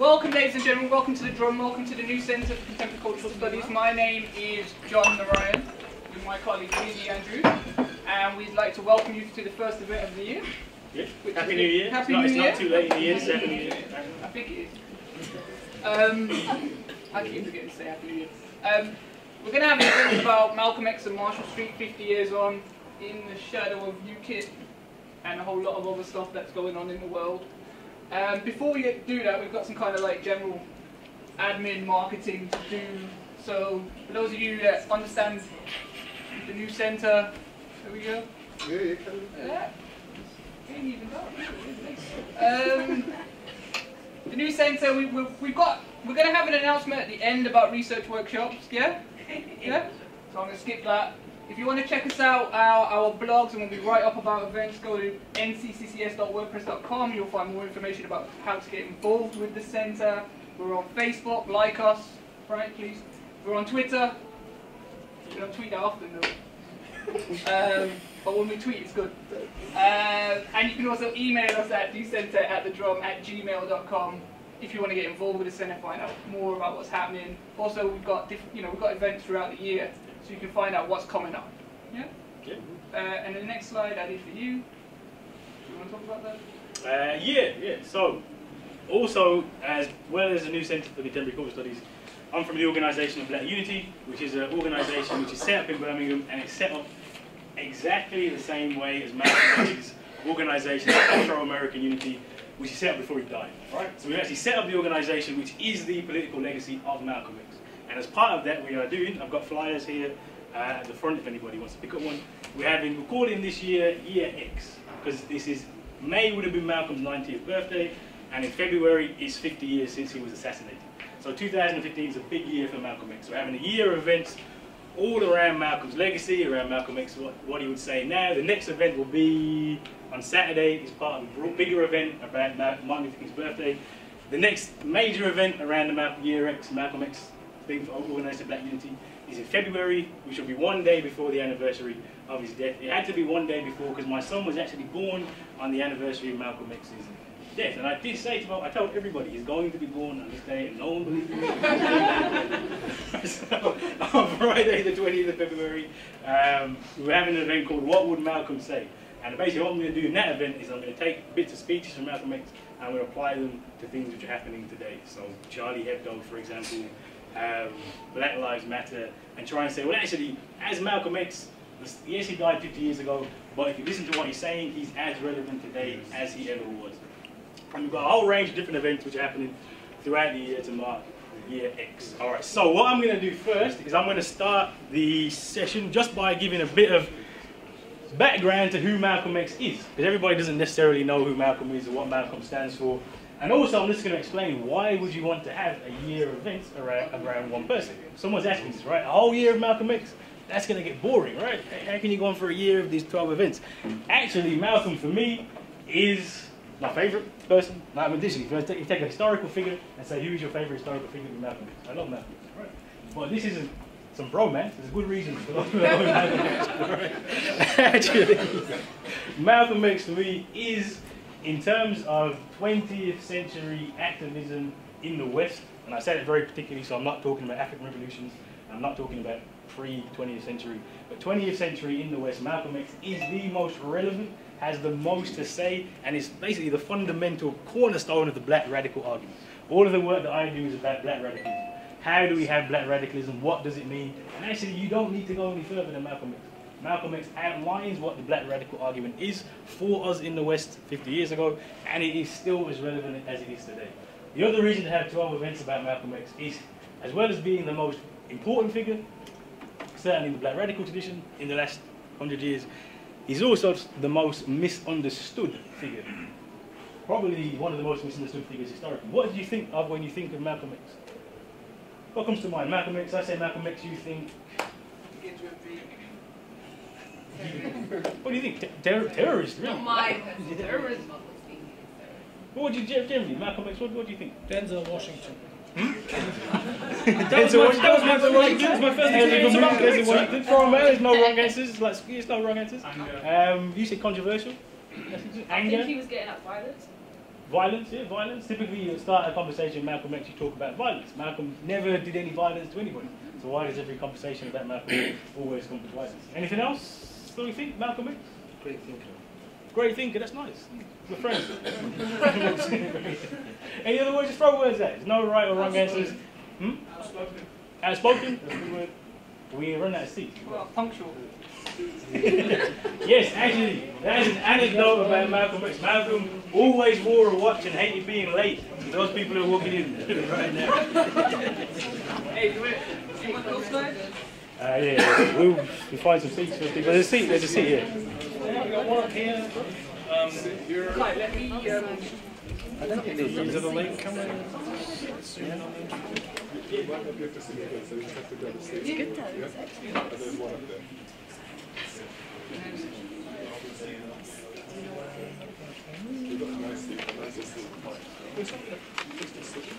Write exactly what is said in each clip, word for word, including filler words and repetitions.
Welcome, ladies and gentlemen, welcome to the Drum, welcome to the new Centre for Contemporary Cultural Studies. My name is John Narayan, with my colleague Lee Andrew, and we'd like to welcome you to the first event of the year. Yeah. Happy New Year. Happy it's New not, Year. It's not too late in the year, so Happy New Year. I think it is. Um, I keep forgetting to say Happy New Year. Um, we're going to have an event about Malcolm X and Marshall Street fifty years on, in the shadow of U K I P and a whole lot of other stuff that's going on in the world. Um, before we do that, we've got some kind of like general admin marketing to do. So for those of you that understand the new centre, there we go. Yeah, you can. Yeah. Ain't even done. Um, the new centre, we, we've, we've got, we're going to have an announcement at the end about research workshops, yeah? Yeah? So I'm going to skip that. If you want to check us out, our, our blogs, and when we write up about events, go to n c c c s dot wordpress dot com. You'll find more information about how to get involved with the centre. We're on Facebook, like us, right, please. We're on Twitter. We don't tweet that often, though. um, but when we tweet, it's good. Uh, and you can also email us at the centre at the drum at gmail dot com if you want to get involved with the centre, find out more about what's happening. Also, we've got diff you know we've got events throughout the year, so you can find out what's coming up. Yeah. Yeah. Uh, and the next slide I did for you. Do you want to talk about that? Uh, yeah, yeah. So, also, as well as the new Centre for Contemporary Cultural Studies, I'm from the organisation of Black Unity, which is an organisation which is set up in Birmingham, and it's set up exactly the same way as Malcolm X's organisation, Afro-American Unity, which is set up before he died. Right? So we've actually set up the organisation which is the political legacy of Malcolm X. And as part of that, we are doing, I've got flyers here uh, at the front if anybody wants to pick up one. We're having, we're calling this year Year X, because this is, May would have been Malcolm's ninetieth birthday, and in February it's fifty years since he was assassinated. So two thousand fifteen is a big year for Malcolm X. We're having a year of events all around Malcolm's legacy, around Malcolm X, what, what he would say now. The next event will be on Saturday. It's part of a bigger event about Martin Luther King's birthday. The next major event around the Malcolm Year X, Malcolm X thing for organised Black Unity, is in February, which will be one day before the anniversary of his death. It had to be one day before because my son was actually born on the anniversary of Malcolm X's death. And I did say to him, I told everybody he's going to be born on this day, and no one believed me. So on Friday the twentieth of February, um, we're having an event called What Would Malcolm Say? And basically what I'm going to do in that event is I'm going to take bits of speeches from Malcolm X and I'm going to apply them to things which are happening today. So Charlie Hebdo, for example, um, Black Lives Matter, and try and say, well actually, as Malcolm X, yes he died fifty years ago, but if you listen to what he's saying, he's as relevant today as he ever was. And we've got a whole range of different events which are happening throughout the year to mark Year X. Alright, so what I'm going to do first is I'm going to start the session just by giving a bit of background to who Malcolm X is, because everybody doesn't necessarily know who Malcolm is or what Malcolm stands for. And also I'm just going to explain why would you want to have a year of events around, around one person. Someone's asking this, right? A whole year of Malcolm X? That's going to get boring, right? How can you go on for a year of these twelve events? Actually, Malcolm for me is my favourite person. Now, I'm additionally, if you take a historical figure and say who's your favourite historical figure, with Malcolm X. I love Malcolm X, right? But this isn't some bromance. There's a good reason for loving Malcolm X. Right? Actually, Malcolm X for me is, in terms of twentieth century activism in the West, and I said it very particularly, so I'm not talking about African revolutions, I'm not talking about pre-twentieth century, but twentieth century in the West, Malcolm X is the most relevant, has the most to say, and is basically the fundamental cornerstone of the black radical argument. All of the work that I do is about black radicalism. How do we have black radicalism? What does it mean? And actually, you don't need to go any further than Malcolm X. Malcolm X outlines what the black radical argument is for us in the West fifty years ago, and it is still as relevant as it is today. The other reason to have twelve events about Malcolm X is, as well as being the most important figure, certainly in the black radical tradition in the last hundred years, he's also the most misunderstood figure. Probably one of the most misunderstood figures historically. What do you think of when you think of Malcolm X? What comes to mind? Malcolm X, I say Malcolm X, you think... What do you think? Ter terrorist, really? Not my terrorist. What would you generally, Malcolm X, what, what do you think? Denzel Washington. Hmm? Denzel Washington. That was my, Denzel Washington. That was my first experience about Denzel Washington. Throw him out, there's no wrong answers. It's like, it's no wrong answers. Um, you said controversial? I think he was getting at violence. Violence, yeah, violence. Typically, you start a conversation, Malcolm X, you talk about violence. Malcolm never did any violence to anybody. So why does every conversation about Malcolm always come to violence? Anything else that we think, Malcolm X? Great thinker. Great thinker, that's nice. We're friends. Any other words? Just throw words at it. There's no right or wrong answers. Hmm? Outspoken. Outspoken? That's a good word. We run out of seats. Well, punctual. Yes, actually, that is an anecdote about Malcolm X. Malcolm always wore a watch and hated being late. Those people who are walking in right now. Hey, do it. You want those guys? Uh, yeah, yeah. We'll, we'll find some seats for people. There's a seat, there's a seat here. Yeah, we got one up here. Um, Right, let me. Um, I don't think there's Is it a link coming? It's good though, it's excellent. There's one up there. We've got a nice seat, a nice seat. Just a second.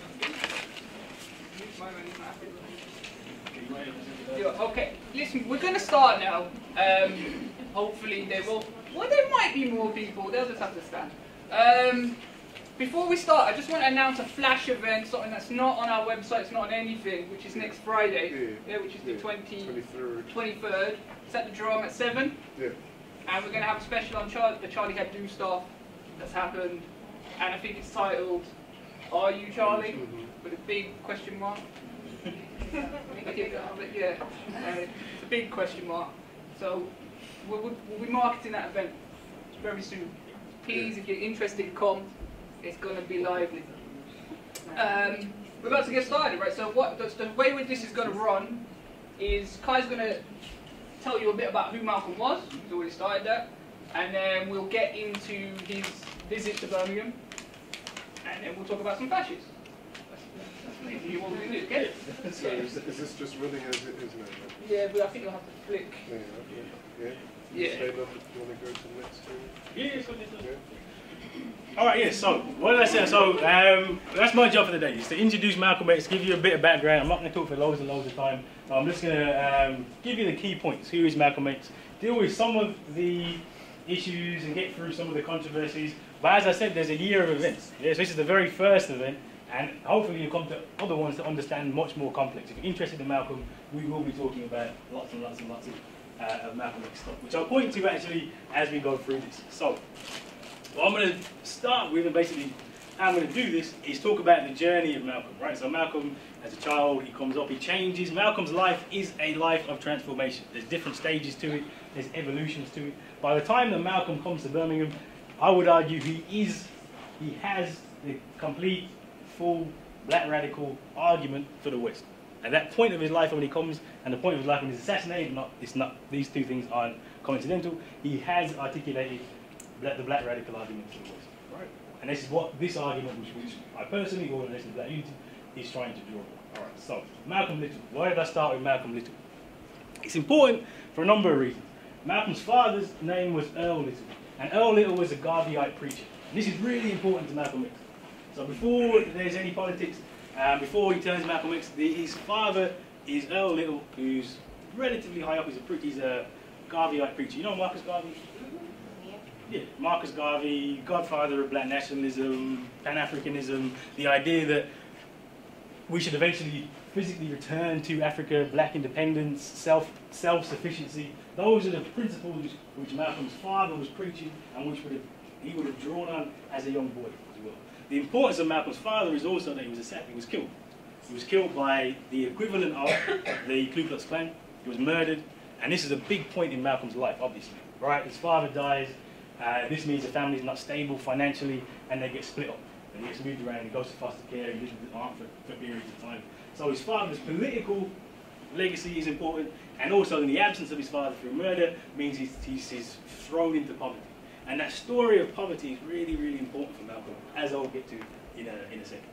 Yeah, okay, listen, we're going to start now. Um, hopefully there will, well there might be more people, they'll just have to stand. Um, before we start, I just want to announce a flash event, something that's not on our website, it's not on anything, which is next Friday, yeah, yeah which is yeah. the twenty-third. twenty-third. It's at the Drum at seven. Yeah. And we're going to have a special on Char the Charlie Hebdo stuff that's happened. And I think it's titled, Are You Charlie? Mm-hmm. With a big question mark. yeah, uh, it's a big question mark. So we'll, we'll, we'll be marketing that event very soon. Please, if you're interested, come. It's going to be lively. Um, we're about to get started, right? So what the, the way with this is going to run is Kai's going to tell you a bit about who Malcolm was. He's already started that. And then we'll get into his visit to Birmingham. And then we'll talk about some fascists. You want to do, get it? So is, is this just running as it is now? Right? Yeah, but I think you'll have to flick. Yeah, okay. Yeah. Yeah. Stay up, do you want to go to the next screen? Yeah, yeah, so yeah. Alright, yeah, so what did I say? So um, that's my job for the day, is to introduce Malcolm X, give you a bit of background. I'm not going to talk for loads and loads of time. I'm just going to um, give you the key points. Who is Malcolm X? Deal with some of the issues and get through some of the controversies. But as I said, there's a year of events. Yes, this is the very first event. And hopefully you'll come to other ones that understand much more complex. If you're interested in Malcolm, we will be talking about lots and lots and lots of, uh, of Malcolm X stuff, which I'll point to actually as we go through this. So, what I'm going to start with, and basically how I'm going to do this, is talk about the journey of Malcolm, right? So Malcolm, as a child, he comes up, he changes. Malcolm's life is a life of transformation. There's different stages to it, there's evolutions to it. By the time that Malcolm comes to Birmingham, I would argue he is, he has the complete full black radical argument for the West. At that point of his life when he comes, and the point of his life when he's assassinated, not, it's not, these two things aren't coincidental, he has articulated black, the black radical argument for the West. Right. And this is what this argument, which, which I personally, or the Nation of Black Unity, is trying to draw. Alright, so, Malcolm Little. Why did I start with Malcolm Little? It's important for a number of reasons. Malcolm's father's name was Earl Little, and Earl Little was a Garveyite preacher. And this is really important to Malcolm X. So before there's any politics, um, before he turns Malcolm X, the, his father is Earl Little, who's relatively high up. He's a, he's a Garveyite preacher. You know Marcus Garvey? Yeah, Marcus Garvey, godfather of black nationalism, Pan-Africanism, the idea that we should eventually physically return to Africa, black independence, self, self-sufficiency. Those are the principles which, which Malcolm's father was preaching and which would have, he would have drawn on as a young boy as well. The importance of Malcolm's father is also that he was assassinated, he was killed. He was killed by the equivalent of the Ku Klux Klan. He was murdered, and this is a big point in Malcolm's life, obviously. Right? His father dies, uh, this means the family is not stable financially, and they get split up. And he gets moved around, he goes to foster care, he lives with his aunt for, for periods of time. So his father's political legacy is important, and also in the absence of his father through murder means he's, he's, he's thrown into poverty. And that story of poverty is really, really important for Malcolm, as I'll get to in a, in a second.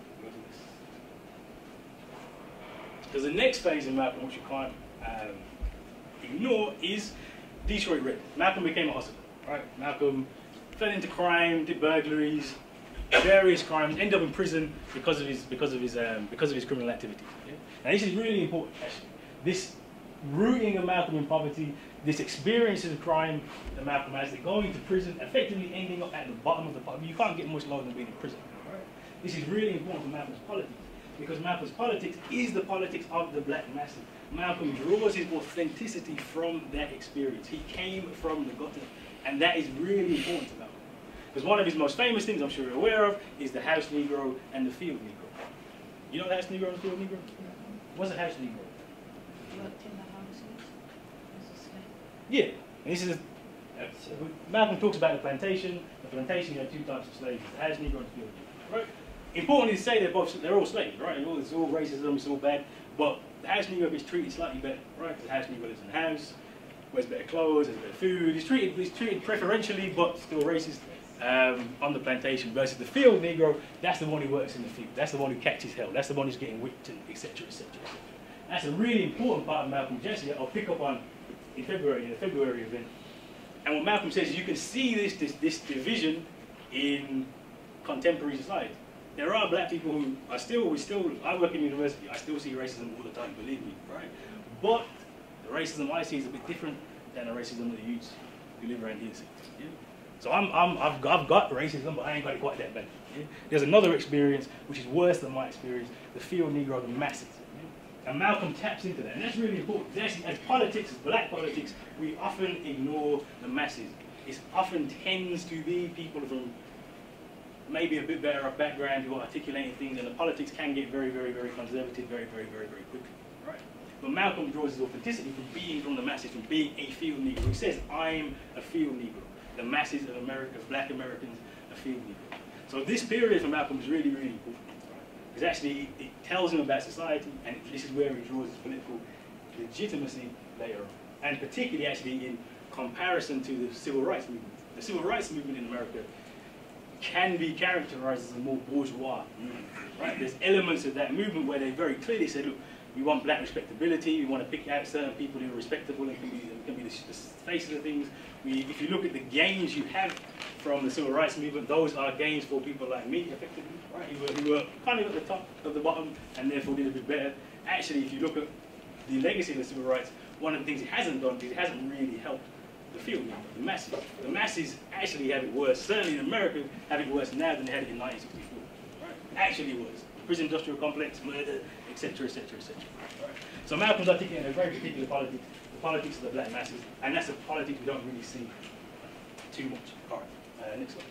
Because the next phase in Malcolm, which you can't um, ignore, is Detroit Red. Malcolm became a hustler, right? Malcolm fell into crime, did burglaries, various crimes, ended up in prison because of his because of his um, because of his criminal activities. Yeah? And this is really important, actually. This rooting of Malcolm in poverty, this experience of crime that Malcolm has, they're going to prison, effectively ending up at the bottom of the poverty. You can't get much lower than being in prison. Right? This is really important for Malcolm's politics, because Malcolm's politics is the politics of the black masses. Malcolm draws his authenticity from that experience. He came from the gutter, and that is really important to Malcolm. Because one of his most famous things, I'm sure you're aware of, is the house Negro and the field Negro. You know the house Negro and the field Negro? What's a house Negro? Worked in the houses as a slave. Yeah, and this is, uh, Malcolm talks about the plantation. The plantation, you have two types of slaves, the house Negro and the field Negro, right? Important to say they're both, they're all slaves, right? It's all racism, it's all bad, but the house Negro is treated slightly better, right? Because the house Negro lives in the house, wears better clothes, has better food, he's treated, he's treated preferentially, but still racist. Um, on the plantation versus the field Negro, that's the one who works in the field. That's the one who catches hell. That's the one who's getting whipped, and et cetera, et cetera, et cetera. That's a really important part of Malcolm's gesture. I'll pick up on in February, in the February event. And what Malcolm says, you can see this, this, this division in contemporary society. There are black people who are still, we still, I work in university, I still see racism all the time, believe me, right? But the racism I see is a bit different than the racism that the youths who live around here see. Yeah? So I'm, I'm, I've, I've got racism, but I ain't got it quite that bad. Yeah? There's another experience which is worse than my experience, the field Negro, the masses. Yeah? And Malcolm taps into that, and that's really important. Actually, as politics, as black politics, we often ignore the masses. It often tends to be people from maybe a bit better off background who are articulating things, and the politics can get very, very, very conservative very, very, very, very quickly. Right? But Malcolm draws his authenticity from being from the masses, from being a field Negro. He says, I'm a field Negro. The masses of America, black Americans, are field Negro. So this period for Malcolm is really, really important. Because actually, it, it tells him about society, and this is where he draws his political legitimacy later on. And particularly, actually, in comparison to the civil rights movement. The civil rights movement in America can be characterized as a more bourgeois movement. Right? There's elements of that movement where they very clearly said, look, we want black respectability, we want to pick out certain people who are respectable and can be, can be the, the faces of things. We, if you look at the gains you have from the civil rights movement, those are gains for people like me, effectively, right? Who were, who were kind of at the top of the bottom and therefore did a bit better. Actually, if you look at the legacy of the civil rights, one of the things it hasn't done is it hasn't really helped the field movement, the masses. The masses actually have it worse. Certainly in America, have it worse now than they had it in nineteen sixty-four. Right? Actually worse. Prison industrial complex, murder, et cetera, et cetera, et cetera. Right? So Malcolm's articulating a very particular politics, the politics of the black masses, and that's a politics we don't really see too much. All right, uh, next slide.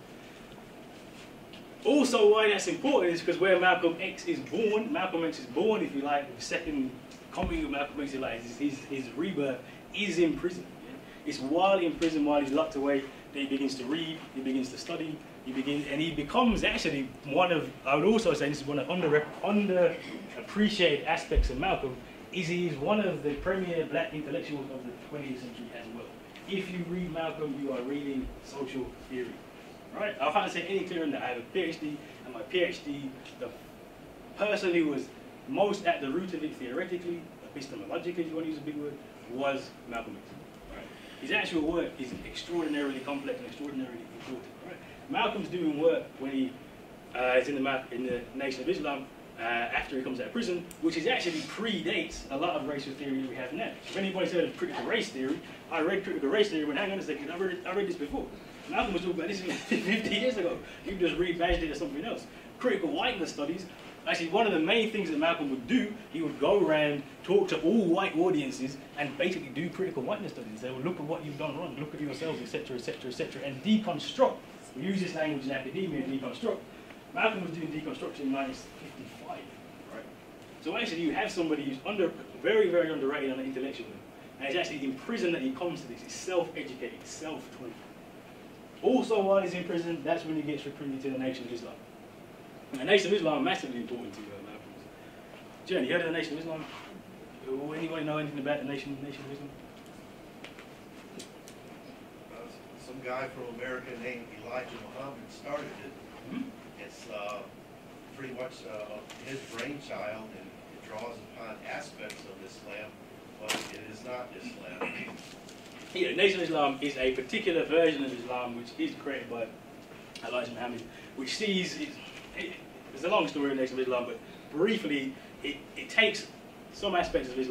Also, why that's important is because where Malcolm X is born, Malcolm X is born, if you like, the second coming of Malcolm X, like his, his, his rebirth is in prison. Yeah? It's while in prison, while he's locked away, that he begins to read, he begins to study, he begins, and he becomes actually one of, I would also say this is one of under underappreciated aspects of Malcolm, is he's one of the premier black intellectuals of the twentieth century as well. If you read Malcolm, you are reading social theory. Right? I can't say any clearer than that. I have a PhD, and my PhD, the person who was most at the root of it theoretically, epistemologically, if you want to use a big word, was Malcolm X. Right? His actual work is extraordinarily complex and extraordinarily important. Right? Malcolm's doing work when he uh, is in the, in the Nation of Islam uh, after he comes out of prison, which is actually predates a lot of racial theory we have now. If anybody's heard of critical race theory, I read critical race theory when, hang on a second, I read, I read this before. Malcolm was talking about this fifty years ago. You just rebadged it as something else. Critical whiteness studies, actually one of the main things that Malcolm would do, he would go around, talk to all white audiences, and basically do critical whiteness studies. They would look at what you've done wrong, look at yourselves, et cetera, et cetera, et cetera, and deconstruct. We use this language in academia, deconstruct. Malcolm was doing deconstruction in nineteen fifty-five, right? So actually you have somebody who's under, very, very underrated on the intellectual level, and it's actually in prison that he comes to this. He's self-educated, self-taught. Also, while he's in prison, that's when he gets recruited to the Nation of Islam. And the Nation of Islam is massively important to uh, Malcolm. Jen, you heard of the Nation of Islam? Or anybody know anything about the Nation, Nation of Islam? Uh, some guy from America named Elijah Muhammad started it. Mm-hmm. It's uh, pretty much uh, his brainchild, and it draws upon aspects of Islam, but it is not Islam. Yeah, Nation of Islam is a particular version of Islam which is created by Elijah Muhammad, which sees, it, it, it's a long story of Nation of Islam, but briefly, it, it takes some aspects of Islam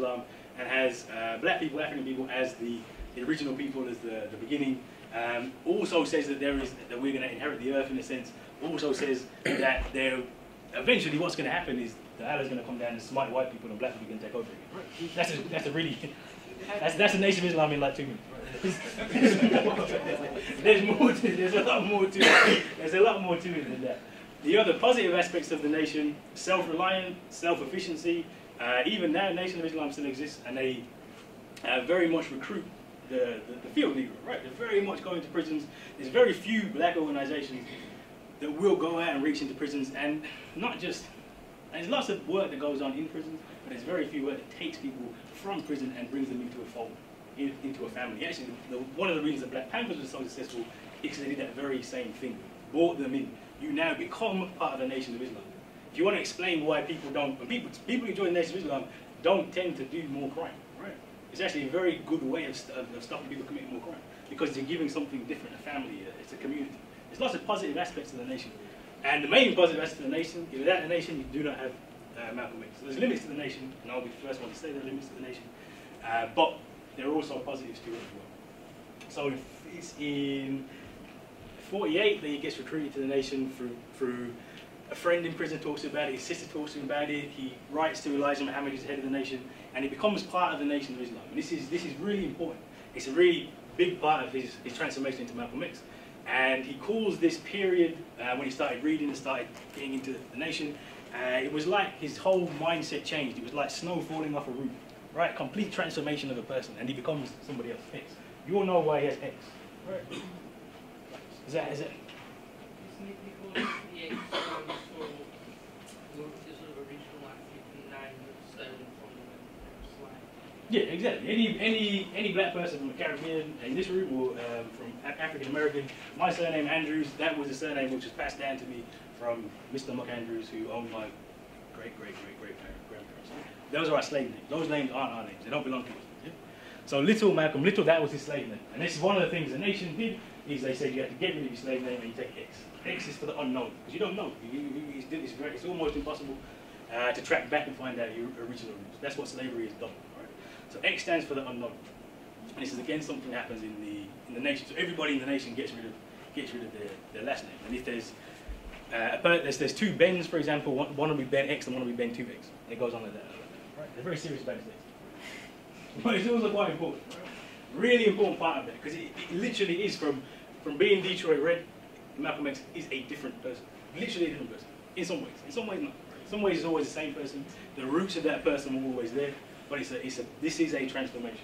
and has uh, black people, African people as the, the original people, as the, the beginning. Um, also says that there is that we're going to inherit the earth in a sense. Also says that there eventually what's going to happen is that Allah's going to come down and smite white people and black people can take over again. That's a, that's a really that's that's the Nation of Islam in like two minutes. There's more. To, there's a lot more to it. There's a lot more to it than that. The other positive aspects of the nation: self-reliant, self-efficiency. Uh, even now, Nation of Islam still exists, and they uh, very much recruit the, the, the field Negro, right? They're very much going to prisons. There's very few black organizations that will go out and reach into prisons, and not just, there's lots of work that goes on in prisons, but there's very few work that takes people from prison and brings them into a fold, in, into a family. Actually, the, one of the reasons that Black Panthers was so successful is because they did that very same thing, brought them in. You now become part of the Nation of Islam. If you want to explain why people don't, when people, people who join the Nation of Islam don't tend to do more crime, right? It's actually a very good way of, st of stopping people committing more crime, because they're giving something different, a family, uh, it's a community. There's lots of positive aspects to the nation. And the main positive aspect of the nation, if without the nation, you do not have uh, Malcolm X. So there's limits to the nation, and I'll be the first one to say there are limits to the nation. Uh, but there are also positives to it as well. So it's in forty-eight that he gets recruited to the nation through, through a friend in prison talks about it, his sister talks to him about it, he writes to Elijah Muhammad, who's the head of the nation, and he becomes part of the Nation of Islam. And this is, this is really important. It's a really big part of his, his transformation into Malcolm X. And he calls this period, uh, when he started reading and started getting into the nation, uh, it was like his whole mindset changed. It was like snow falling off a roof, right? Complete transformation of a person, and he becomes somebody else, X. You all know why he has X, right? Is that, is that? Yeah, exactly. Any any any black person from the Caribbean in this room, or um, from African American, my surname Andrews, that was a surname which was passed down to me from Mister Muck Andrews, who owned my great great great great grandparents. Those are our slave names. Those names aren't our names. They don't belong to us. Yeah? So Little Malcolm Little, that was his slave name, and this is one of the things the nation did. Is they said you have to get rid of your slave name and you take X. X is for the unknown, because you don't know. You, you, it's, it's, very, it's almost impossible uh, to track back and find out your original roots. That's what slavery has done. Right? So X stands for the unknown. And this is again something that happens in the in the nation. So everybody in the nation gets rid of gets rid of their, their last name. And if there's uh, there's there's two Bens, for example, one, one will be Ben X and one will be Ben two X. And it goes on like that. Right? They're very serious about this. But it's also quite important. Right? Really important part of that, because it, it literally is from from being Detroit Red, Malcolm X is a different person. Literally a different person. In some ways. In some ways not. In some ways it's always the same person. The roots of that person are always there. But it's a, it's a, this is a transformation.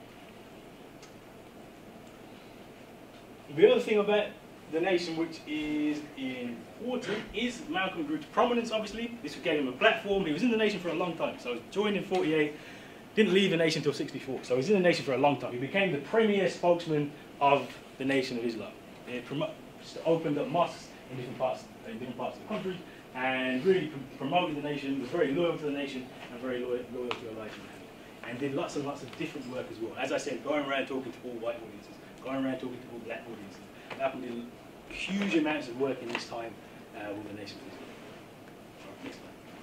The other thing about the nation which is important is Malcolm grew to prominence, obviously. This gave him a platform. He was in the nation for a long time. So he joined in forty-eight, didn't leave the nation until sixty-four. So he was in the nation for a long time. He became the premier spokesman of the Nation of Islam. It opened up mosques in different parts, in different parts of the country, and really pr promoted the nation, was very loyal to the nation, and very loyal, loyal to Elijah Muhammad, and did lots and lots of different work as well. As I said, going around talking to all white audiences, going around talking to all black audiences. Malcolm did huge amounts of work in this time uh, with the Nation of Islam. Next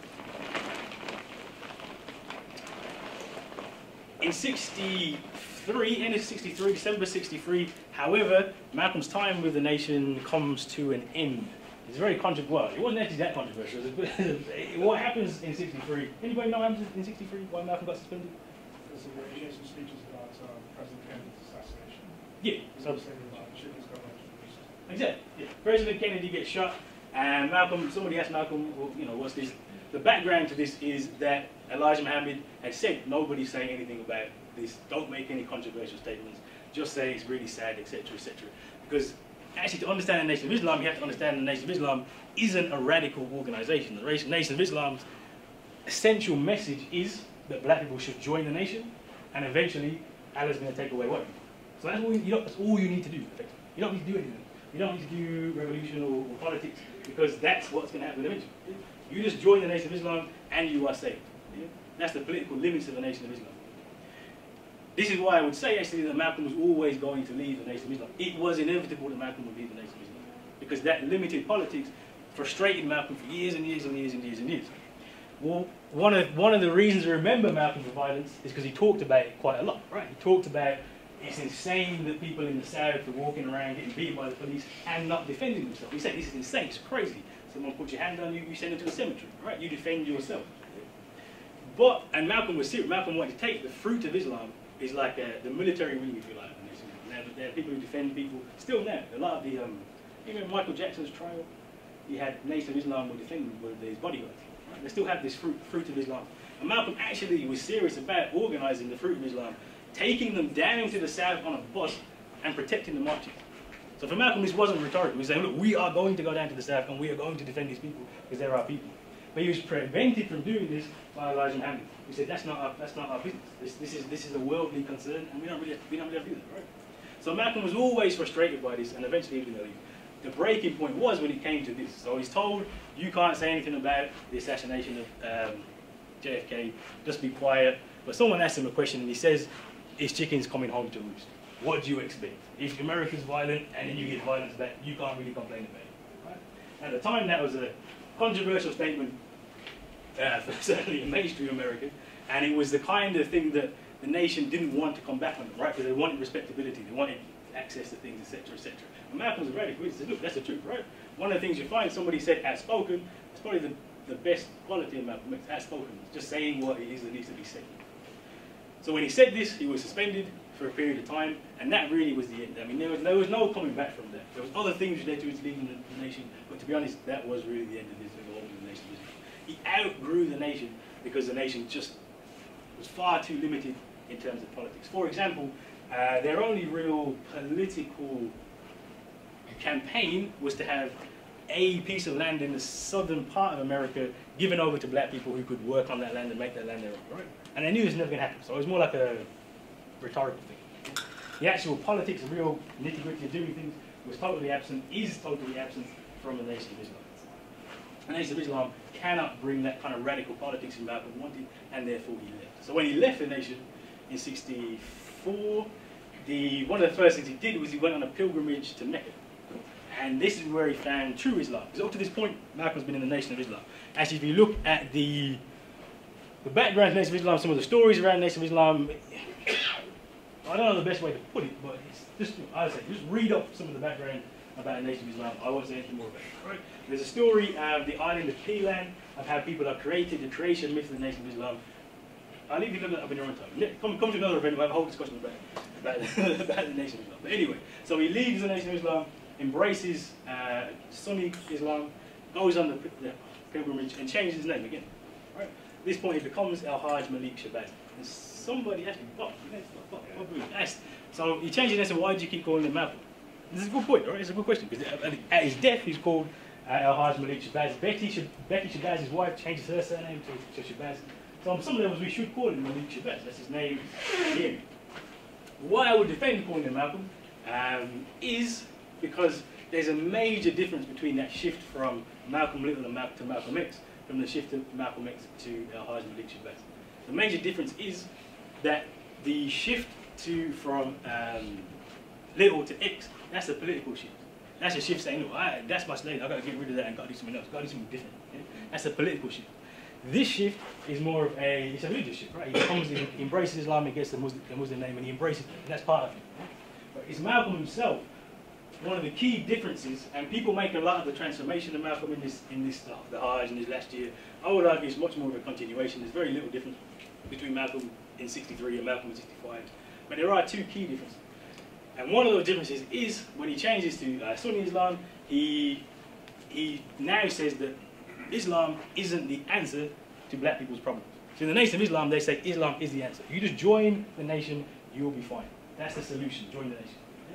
slide. In sixty-three, end of sixty-three, December sixty-three, however, Malcolm's time with the nation comes to an end. It's very controversial. It wasn't actually that controversial. What happens in sixty-three? Anybody know what happens in sixty-three? Why Malcolm got suspended? There's some some speeches about uh, President Kennedy's assassination. Yeah. So, So, exactly. Yeah. President Kennedy gets shot, and Malcolm. Somebody asked Malcolm, well, you know, what's this? The background to this is that Elijah Muhammad had said, nobody say anything about this. Don't make any controversial statements. Just say it's really sad, et cetera, et cetera. Because actually, to understand the Nation of Islam, you have to understand the Nation of Islam isn't a radical organization. The Nation of Islam's essential message is that black people should join the nation, and eventually Allah's going to take away white people. So that's all you, you know, that's all you need to do. Effectively. You don't need to do anything. You don't need to do revolution or, or politics, because that's what's going to happen eventually. You just join the Nation of Islam and you are saved. Yeah? That's the political limits of the Nation of Islam. This is why I would say actually that Malcolm was always going to leave the Nation of Islam. It was inevitable that Malcolm would leave the Nation of Islam, because that limited politics frustrated Malcolm for years and years and years and years and years. Well, one of, one of the reasons to remember Malcolm's violence is because he talked about it quite a lot, right? He talked about it's insane that people in the South are walking around getting beaten by the police and not defending themselves. He said, this is insane, it's crazy. Someone puts your hand on you, you send them to the cemetery, right? You defend yourself. But, and Malcolm was serious, Malcolm wanted to take the fruit of Islam is like uh, the military wing, if you like. Now, there are people who defend people, still now, a lot of the, um, even Michael Jackson's trial, he had Nation of Islam were defending with his bodyguards. Right? They still have this fruit, fruit of Islam. And Malcolm actually was serious about organising the fruit of Islam, taking them down to the south on a bus and protecting the marches. So for Malcolm, this wasn't rhetorical. He was saying, look, we are going to go down to the south and we are going to defend these people because they're our people. But he was prevented from doing this by Elijah Muhammad. He said, that's not our, that's not our business. This, this, is, this is a worldly concern and we don't really have to, we don't really have to do that, right? So Malcolm was always frustrated by this and eventually he was going to leave. The breaking point was when it came to this. So he's told, you can't say anything about the assassination of um, J F K, just be quiet. But someone asked him a question and he says, his chicken's coming home to roost. What do you expect? If America's violent and then you get violence back, you can't really complain about it. Right? At the time, that was a controversial statement, uh, for certainly in mainstream America, and it was the kind of thing that the nation didn't want to come back on, right? Because they wanted respectability, they wanted access to things, et cetera, et cetera. And Malcolm was radical. He said, look, that's the truth, right? One of the things you find, somebody said outspoken, it's probably the, the best quality of Malcolm X, outspoken, just saying what it is that needs to be said. So when he said this, he was suspended for a period of time, and that really was the end. I mean, there was, there was no coming back from that. There was other things related to his leaving the, the nation, but to be honest, that was really the end of his involvement in the nation. He outgrew the nation because the nation just was far too limited in terms of politics. For example, uh, their only real political campaign was to have a piece of land in the southern part of America given over to black people who could work on that land and make that land their own, right? And they knew it was never going to happen, so it was more like a rhetorical thing. The actual politics, the real nitty-gritty of doing things was totally absent, is totally absent from the Nation of Islam. The Nation of Islam cannot bring that kind of radical politics in Malcolm wanted, and therefore he left. So when he left the nation in sixty-four, the, one of the first things he did was he went on a pilgrimage to Mecca. And this is where he found true Islam. Because up to this point, Malcolm's been in the Nation of Islam. Actually, if you look at the, the background of the Nation of Islam, some of the stories around the Nation of Islam, I don't know the best way to put it, but it's just, I would say, just read up some of the background about the Nation of Islam. I won't say anything more about it. Right? There's a story of the island of Kehinde, of how people are created, the creation myth of the Nation of Islam. I'll leave you to look that up in your own time. Come, come to another event, we'll have a whole discussion about, about, about the Nation of Islam. But anyway, so he leaves the Nation of Islam, embraces uh, Sunni Islam, goes on the, the pilgrimage and changes his name again. Right? At this point, he becomes Al-Hajj Malik Shabazz. And somebody asked me, what? Asked. So he changes it and said, why do you keep calling him Malcolm? This is a good point, right? It's a good question. Because at his death, he's called uh, Al-Hajj Malik Shabazz. Betty, Shab Becky Shabazz's wife changes her surname to, to Shabazz. So on some levels, we should call him Malik Shabazz. That's his name here. Why I would defend calling him Malcolm um, is because there's a major difference between that shift from Malcolm Little and Mal to Malcolm X, from the shift of Malcolm X to Al-Hajj Malik Shabazz. The major difference is that the shift to from um, Little to X, that's a political shift. That's a shift saying, look, I, that's my slave, I've got to get rid of that and got to do something else, got to do something different. Yeah? That's a political shift. This shift is more of a, it's a religious shift, right? He comes, he embraces Islam, he gets the Muslim, the Muslim name, and he embraces it, and that's part of it. Right? But it's Malcolm himself. One of the key differences, and people make a lot of the transformation of Malcolm in this, in this, uh, the Hajj in this last year. I would argue it's much more of a continuation. There's very little difference between Malcolm in sixty-three and Malcolm in sixty-five. But there are two key differences. And one of those differences is when he changes to uh, Sunni Islam, he, he now says that Islam isn't the answer to black people's problems. So in the Nation of Islam, they say Islam is the answer. You just join the nation, you'll be fine. That's the solution, join the nation.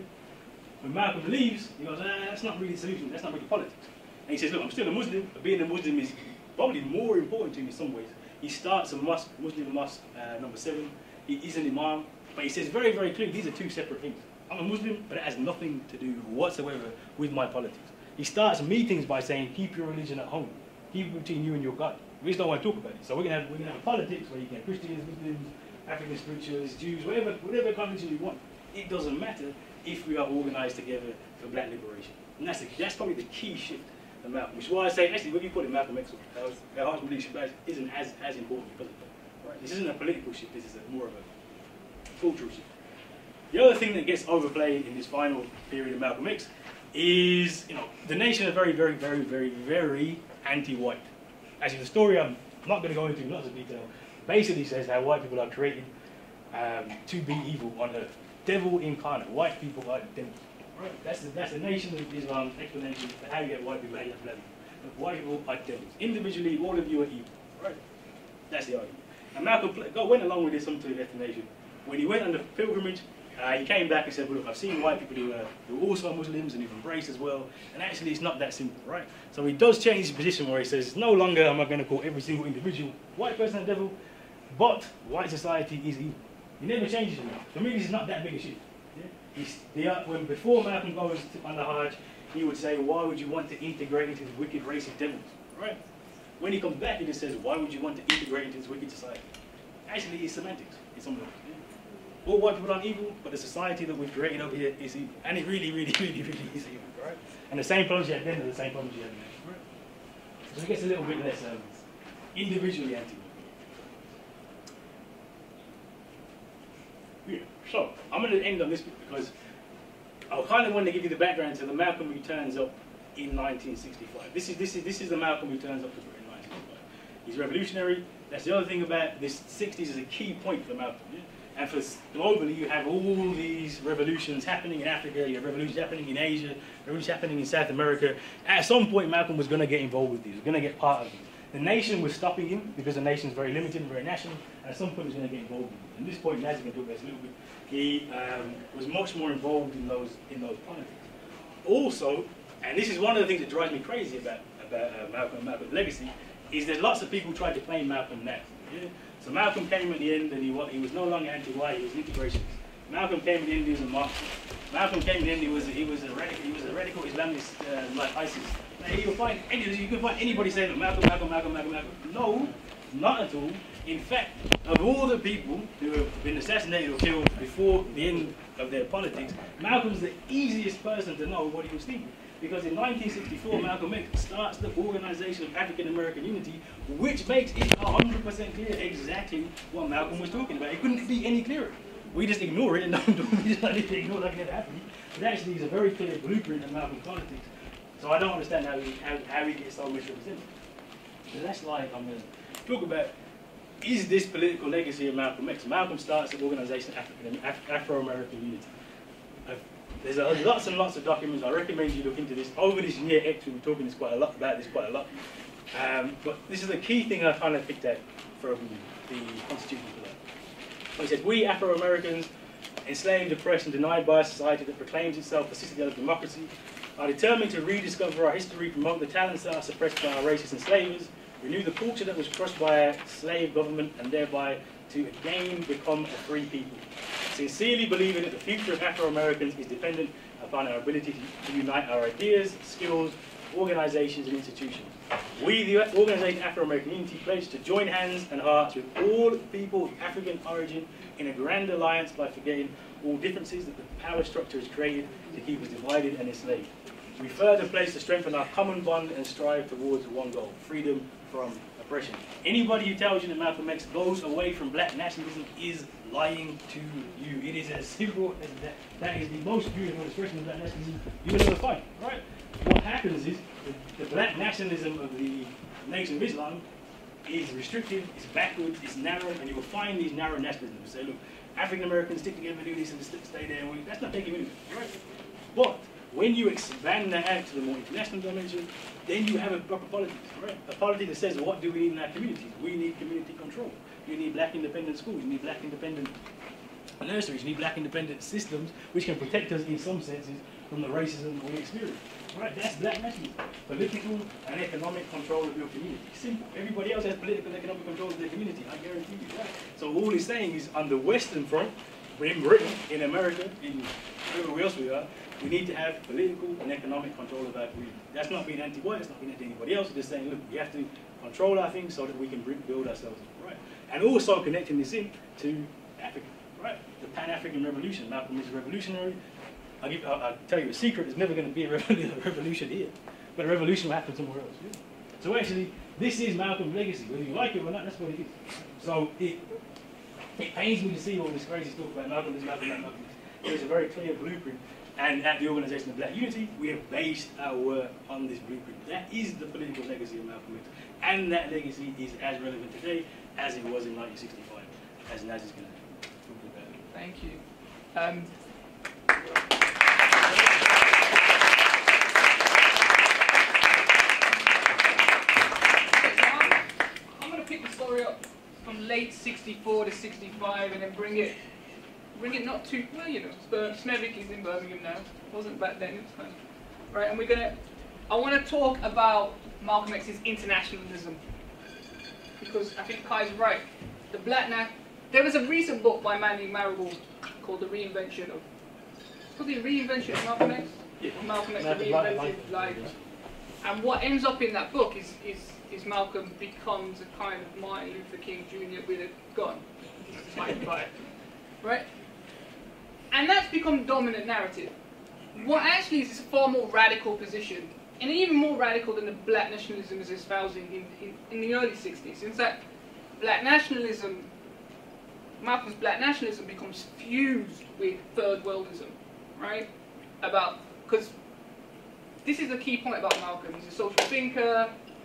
When Malcolm leaves, he goes, ah, that's not really the solution, that's not really politics. And he says, look, I'm still a Muslim, but being a Muslim is probably more important to me in some ways. He starts a mosque, Muslim mosque uh, number seven. He is an imam, but he says very, very clearly, these are two separate things. I'm a Muslim, but it has nothing to do whatsoever with my politics. He starts meetings by saying, keep your religion at home. Keep it between you and your God. We just don't want to talk about it. So we're going to have, we're going to have politics where you can have Christians, Muslims, African spiritualists, Jews, whatever, whatever kind of religion you want. It doesn't matter if we are organised together for black liberation. And that's, a, that's probably the key shift than Malcolm. Which is why I say, actually, when you put in Malcolm X, our harsh leadership isn't as, as important because of that. Right? This isn't a political shift, this is a, more of a cultural shift. The other thing that gets overplayed in this final period of Malcolm X is, you know, the nation is very, very, very, very, very anti-white. Actually, the story I'm not going to go into lots of detail basically says how white people are created um, to be evil on earth. Devil incarnate. White people are devil. Right? That's the, that's the Nation of Islam's explanation for how you get white people, how you have black people. But white people are devils. Individually, all of you are evil. Right? That's the argument. And Malcolm go, went along with this some to the nation. When he went on the pilgrimage, uh, he came back and said, well, look, I've seen white people who are, who are also Muslims and who've embraced as well. And actually, it's not that simple, right? So he does change his position where he says, it's no longer am I going to call every single individual white person a devil, but white society is evil. He never changes it. For me, this is not that big a shift. Yeah? He's, the, uh, when before Malcolm goes to, on the Hajj, he would say, why would you want to integrate into this wicked racist devils, right? When he comes back, he just says, why would you want to integrate into this wicked society? Actually, it's semantics. It's something. Yeah? All white people aren't evil, but the society that we've created over here is evil. And it really, really, really, really is evil, right? And the same problems you had then are the same problems you had now, right? So it gets a little bit less um, individually anti. Yeah. So, I'm going to end on this bit because I kind of want to give you the background to the Malcolm who turns up in nineteen sixty-five. This is, this is, this is the Malcolm who turns up to Britain in nineteen sixty-five. He's revolutionary. That's the other thing about this sixties is a key point for Malcolm. Yeah? And for globally, you have all these revolutions happening in Africa, you have revolutions happening in Asia, revolutions happening in South America. At some point, Malcolm was going to get involved with these, was going to get part of these. The nation was stopping him because the nation is very limited and very national, and at some point he was going to get involved with it. At this point, Naz can talk about this a little bit. He um, was much more involved in those in those politics. Also, and this is one of the things that drives me crazy about about uh, Malcolm and Malcolm's legacy, is that lots of people tried to claim Malcolm Naz. Yeah? So Malcolm came at the end, and he was, he was no longer anti-white; he was integrationist. Malcolm came at the end, he was a Marxist. Malcolm came at the end, he was he was a radical he was a radical Islamist uh, like ISIS. Now, you can find any, you can find anybody saying Malcolm, Malcolm, Malcolm, Malcolm, Malcolm. No, not at all. In fact, of all the people who have been assassinated or killed before the end of their politics, Malcolm's the easiest person to know what he was thinking. Because in nineteen sixty-four, Malcolm X starts the Organization of African American Unity, which makes it one hundred percent clear exactly what Malcolm was talking about. It couldn't be any clearer. We just ignore it and don't do we just let it ignore like it never happened. But actually, it's a very clear blueprint of Malcolm's politics. So I don't understand how he, how, how he gets so misrepresented. So that's like, I'm going to talk about, is this political legacy of Malcolm X? Malcolm starts the Organization of Afro-American Unity. Uh, there's a, lots and lots of documents. I recommend you look into this. Over this year, X, we've been talking this quite a lot about this quite a lot. Um, but this is the key thing I kind of picked out from the Constitution for that. So it says, we Afro-Americans, enslaved, oppressed, and denied by a society that proclaims itself a citadel of democracy, are determined to rediscover our history, promote the talents that are suppressed by our racist enslavers, renew the culture that was crushed by a slave government, and thereby to again become a free people. Sincerely believing that the future of Afro-Americans is dependent upon our ability to unite our ideas, skills, organizations, and institutions. We, the Organization Afro-American Unity, pledge to join hands and hearts with all people of African origin in a grand alliance by forgetting all differences that the power structure has created to keep us divided and enslaved. We further pledge to strengthen our common bond and strive towards one goal, freedom from oppression. Anybody who tells you that Malcolm X goes away from black nationalism is lying to you. It is as simple as that. That is the most beautiful expression of black nationalism you will ever find, right? What happens is the, the black nationalism of the Nation of Islam is restrictive, it's backwards, it's narrow, and you will find these narrow nationalisms. Say, look, African Americans stick together, do this, and stay there. And we, that's not taking anything, right? But when you expand that out to the more international dimension, then you have a proper politics, right? A politics that says, what do we need in our communities? We need community control. You need black independent schools. You need black independent nurseries. You need black independent systems which can protect us in some senses from the racism we experience. Right? That's black nationalism. Political and economic control of your community. Simple. Everybody else has political and economic control of their community. I guarantee you. Right? So all he's saying is, on the Western front, in Britain, in America, in wherever else we are, we need to have political and economic control of our community. That's not being anti-white, that's not being anti-anybody else. It's just saying, look, we have to control our things so that we can build ourselves up, right? And also connecting this in to Africa, right? The Pan-African Revolution. Malcolm is revolutionary. I'll, give, I'll, I'll tell you a secret, there's never going to be a revolution here. but a revolution will happen somewhere else. Yeah. So actually, this is Malcolm's legacy. Whether you like it or not, that's what it is. So it, it pains me to see all this crazy stuff about Malcolm this, Malcolm that, Malcolm this. There's a very clear blueprint. And at the Organisation of Black Unity, we have based our work on this blueprint. That is the political legacy of Malcolm X. And that legacy is as relevant today as it was in nineteen sixty-five, as Naz is going to talk about it. Thank you. Um, I'm going to pick the story up from late sixty-four to sixty-five and then bring it Bring it not too, well, you know, Smethwick is in Birmingham now. It wasn't back then, it was kind of, right, and we're gonna, I want to talk about Malcolm X's internationalism. Because I think Kai's right. The black, now, there was a recent book by a man named Marigold called The Reinvention of, it's called The Reinvention of Malcolm X? Yeah. Malcolm X, The Reinvented Life. And what ends up in that book is, is, is Malcolm becomes a kind of Martin Luther King Junior with a gun. Right? And that's become dominant narrative. What actually is a far more radical position, and even more radical than the black nationalism is espousing in, in, in the early sixties. In fact, black nationalism, Malcolm's black nationalism becomes fused with third worldism, right? About, because this is a key point about Malcolm. He's a social thinker.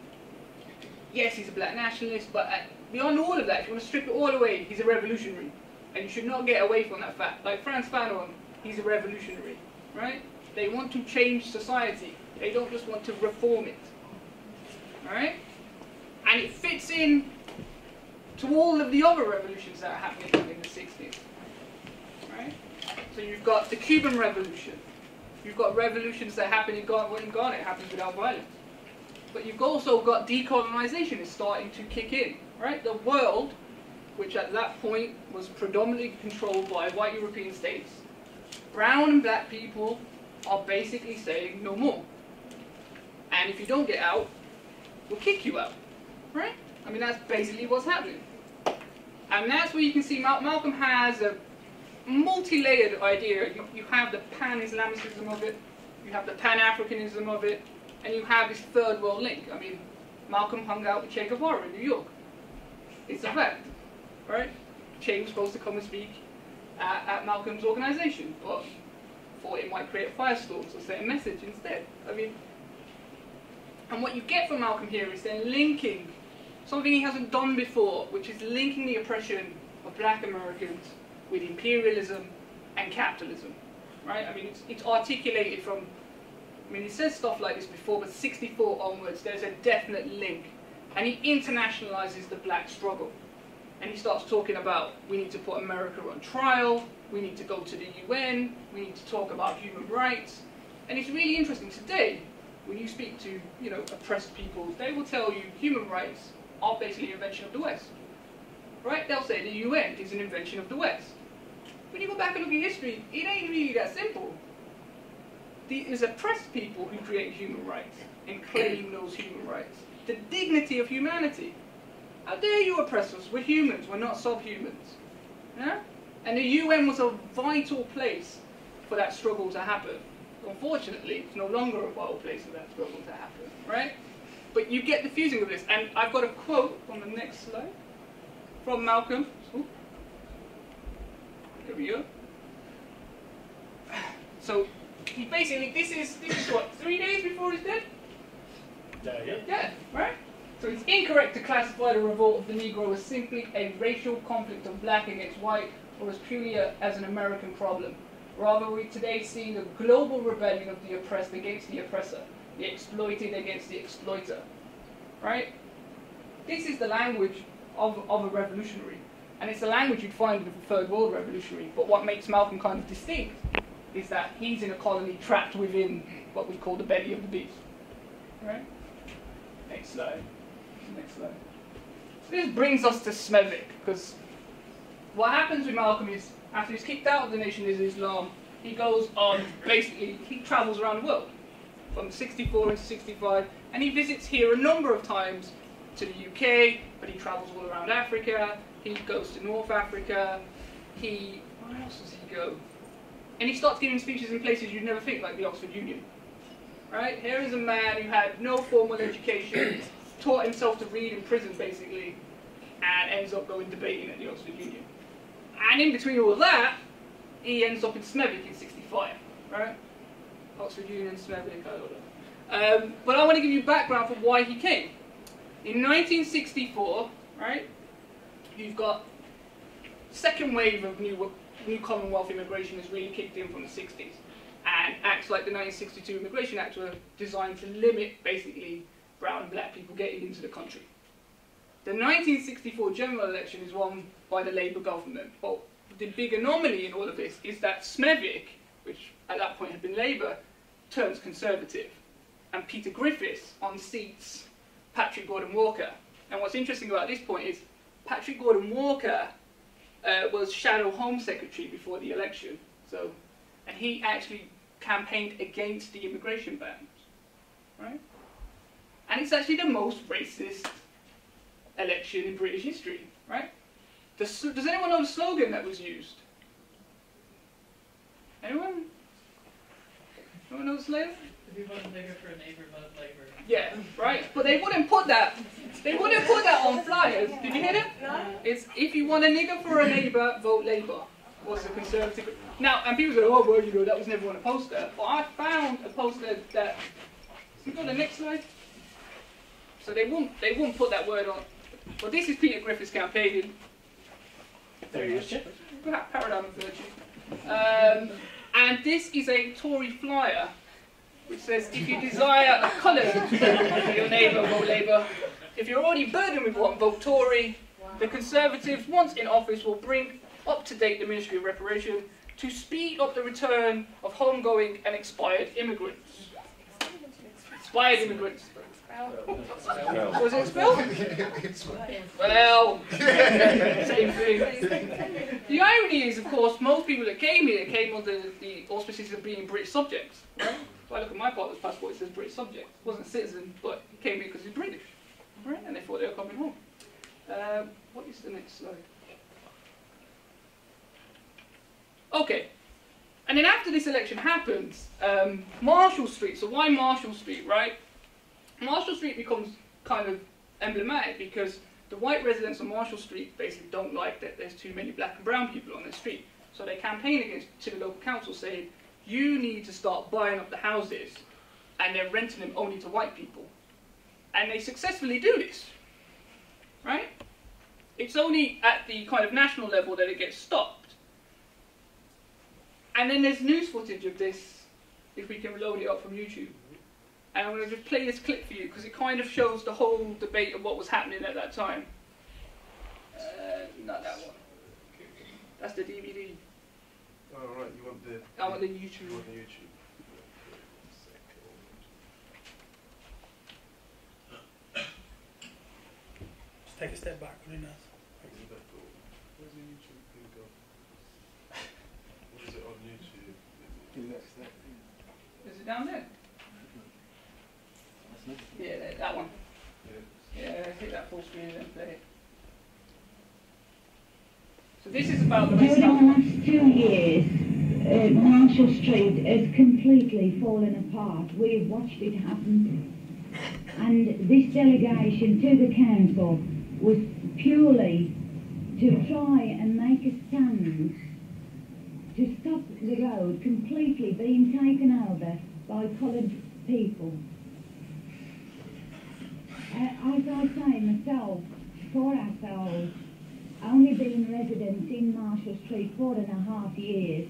Yes, he's a black nationalist, but beyond all of that, if you want to strip it all away, he's a revolutionary. And you should not get away from that fact. Like Frantz Fanon, he's a revolutionary, right? They want to change society. They don't just want to reform it, right? And it fits in to all of the other revolutions that are happening in the sixties, right? So you've got the Cuban Revolution. You've got revolutions that happen in Ghana. Well, in Ghana, it happens without violence. But you've also got decolonization is starting to kick in, right? The world, which at that point was predominantly controlled by white European states, brown and black people are basically saying no more. And if you don't get out, we'll kick you out, right? I mean, that's basically what's happening. And that's where you can see Mal Malcolm has a multi-layered idea. You, you have the pan-Islamicism of it, you have the pan-Africanism of it, and you have this third world link. I mean, Malcolm hung out with Che Guevara in New York. It's a fact. Right? Che was supposed to come and speak at, at Malcolm's organisation, but thought it might create a firestorm, so sent a message instead. I mean, and what you get from Malcolm here is then linking something he hasn't done before, which is linking the oppression of black Americans with imperialism and capitalism. Right? I mean, it's, it's articulated from, I mean, he says stuff like this before, but sixty-four onwards, there's a definite link. And he internationalizes the black struggle. And he starts talking about, we need to put America on trial, we need to go to the U N, we need to talk about human rights. And it's really interesting today, when you speak to, you know, oppressed people, they will tell you human rights are basically an invention of the West. Right? They'll say the U N is an invention of the West. When you go back and look at history, it ain't really that simple. It's oppressed people who create human rights and claim those human rights. The dignity of humanity. How dare you oppress us? We're humans, we're not subhumans. Yeah? And the U N was a vital place for that struggle to happen. Unfortunately, it's no longer a vital place for that struggle to happen, right? But you get the fusing of this. And I've got a quote on the next slide from Malcolm. Ooh. There we go. So, he basically, this is, this is what, three days before he's dead? Uh, yeah. Yeah, right? So it's incorrect to classify the revolt of the Negro as simply a racial conflict of black against white, or as purely a, as an American problem. Rather, we today see the global rebellion of the oppressed against the oppressor, the exploited against the exploiter. Right? This is the language of, of a revolutionary. And it's the language you'd find with the Third World Revolutionary. But what makes Malcolm kind of distinct is that he's in a colony trapped within what we call the belly of the beast. Right? Next slide. Next slide. So this brings us to Smethwick, because what happens with Malcolm is, after he's kicked out of the Nation of Islam, he goes on, basically, he travels around the world, from sixty-four into sixty-five, and he visits here a number of times to the U K, but he travels all around Africa, he goes to North Africa, he, where else does he go? And he starts giving speeches in places you'd never think, like the Oxford Union. right? Here is a man who had no formal education, taught himself to read in prison, basically, and ends up going debating at the Oxford Union. And in between all of that, he ends up in Smethwick in sixty-five, right? Oxford Union, Smethwick, I don't know. Um, but I want to give you background for why he came. In nineteen sixty-four, right, you've got second wave of new, new Commonwealth immigration has really kicked in from the sixties. And acts like the nineteen sixty-two Immigration Act were designed to limit, basically, brown and black people getting into the country. The nineteen sixty-four general election is won by the Labour government. But the big anomaly in all of this is that Smethwick, which at that point had been Labour, turns Conservative. And Peter Griffiths unseats Patrick Gordon Walker. And what's interesting about this point is Patrick Gordon Walker uh, was Shadow Home Secretary before the election. So, and he actually campaigned against the immigration bans, right? And it's actually the most racist election in British history, right? Does, does anyone know the slogan that was used? Anyone? Anyone know the slogan? If you vote Nigger for a neighbour, vote Labour. Yeah, right? But they wouldn't put that, they wouldn't put that on flyers. Did you hear that? It's, if you want a nigger for a neighbour, vote Labour. Was the Conservative. Now, and people say, oh, well, you know, that was never on a poster. But I found a poster that, you go to the next slide? So they won't, they won't put that word on. But this is Peter Griffiths campaigning. There he is. Paradigm of virtue. Um, and this is a Tory flyer, which says, if you desire a colour for your neighbour, vote Labour. If you're already burdened with one, vote Tory. The Conservatives, once in office, will bring up to date the Ministry of Reparation to speed up the return of homegoing and expired immigrants. Expired immigrants. Was it spelled? Well, same thing. The irony is, of course, most people that came here came under the auspices of being British subjects. Right? If I look at my father's passport, it says British subject. He wasn't a citizen, but he came here because he's British. Right? And they thought they were coming home. Uh, what is the next slide? Okay, and then after this election happens, um, Marshall Street, so why Marshall Street, right? Marshall Street becomes kind of emblematic because the white residents on Marshall Street basically don't like that there's too many black and brown people on their street. So they campaign against to the local council saying, you need to start buying up the houses and they're renting them only to white people. And they successfully do this, right? It's only at the kind of national level that it gets stopped. And then there's news footage of this, if we can load it up from YouTube. And I'm going to just play this clip for you, because it kind of shows the whole debate of what was happening at that time. Uh, not that one. That's the D V D. Oh, right, you want the... I want the YouTube. You want the YouTube. Just take a step back, really nice. Where's the YouTube thing gone? What is it on YouTube? Is it down there? Yeah, that, that one. Yeah. Yeah, hit that full screen and then play it. So this is about the Over the last two years, uh, Marshall Street has completely fallen apart. We've watched it happen. And this delegation to the council was purely to try and make a stand to stop the road completely being taken over by coloured people. Uh, as I say myself, for ourselves, only being residents in Marshall Street four and a half years,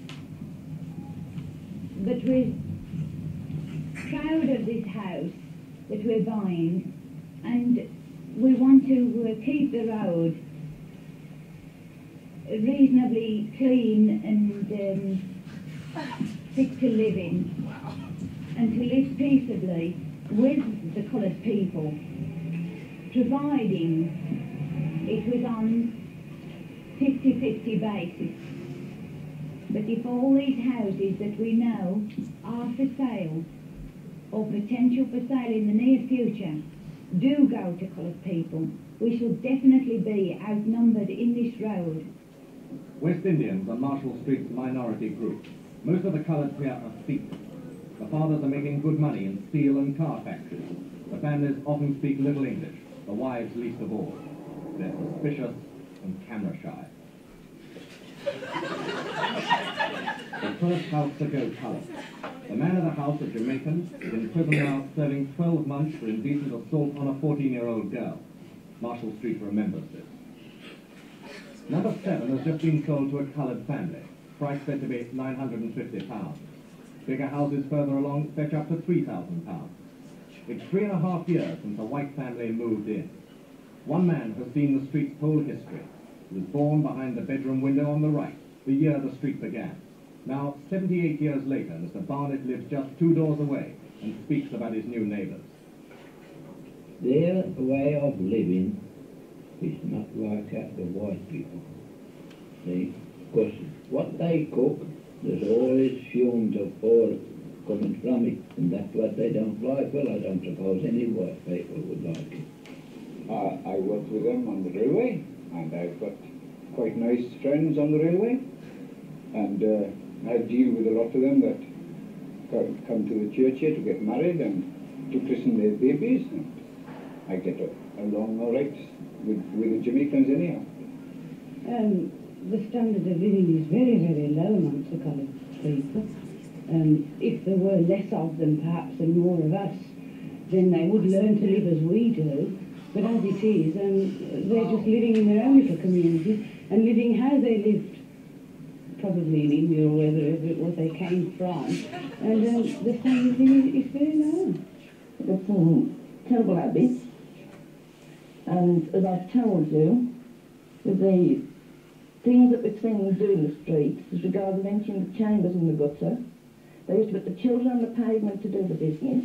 but we're proud of this house that we're buying, and we want to uh, keep the road reasonably clean and um, fit to live in, and to live peaceably with the coloured people, providing it was on fifty fifty basis. But if all these houses that we know are for sale, or potential for sale in the near future, do go to coloured people, we shall definitely be outnumbered in this road. West Indians are Marshall Street's minority group. Most of the coloured here are Sikh. The fathers are making good money in steel and car factories. The families often speak little English, the wives least of all. They're suspicious and camera shy. The first house to go colour. The man of the house, a Jamaican, is in prison now serving twelve months for indecent assault on a fourteen-year-old girl. Marshall Street remembers this. Number seven has just been sold to a coloured family. Price said to be nine hundred and fifty pounds. Bigger houses further along fetch up to three thousand pounds. It's three and a half years since a white family moved in. One man has seen the street's whole history. He was born behind the bedroom window on the right, the year the street began. Now, seventy-eight years later, Mister Barnett lives just two doors away and speaks about his new neighbours. Their way of living is not like that the white people. See? Because what they cook, there's always fumes of oil coming from it, and that's what they don't like. Well, I don't suppose any white people would like it. Uh, I work with them on the railway, and I've got quite nice friends on the railway, and uh, I deal with a lot of them that come, come to the church here to get married and to christen their babies, and I get along all right with, with the Jamaicans anyhow. Um, the standard of living is very, very low amongst the coloured people. Um, if there were less of them, perhaps, and more of us, then they would learn to live as we do. But as it is, um, they're just living in their own little community and living how they lived, probably in India or wherever it was they came from. And um, the standard of living is very low. There's some terrible habits. And as I've told you, with the things that we're seeing them do in the streets, as regards mentioning the chambers in the gutter, they used to put the children on the pavement to do the business.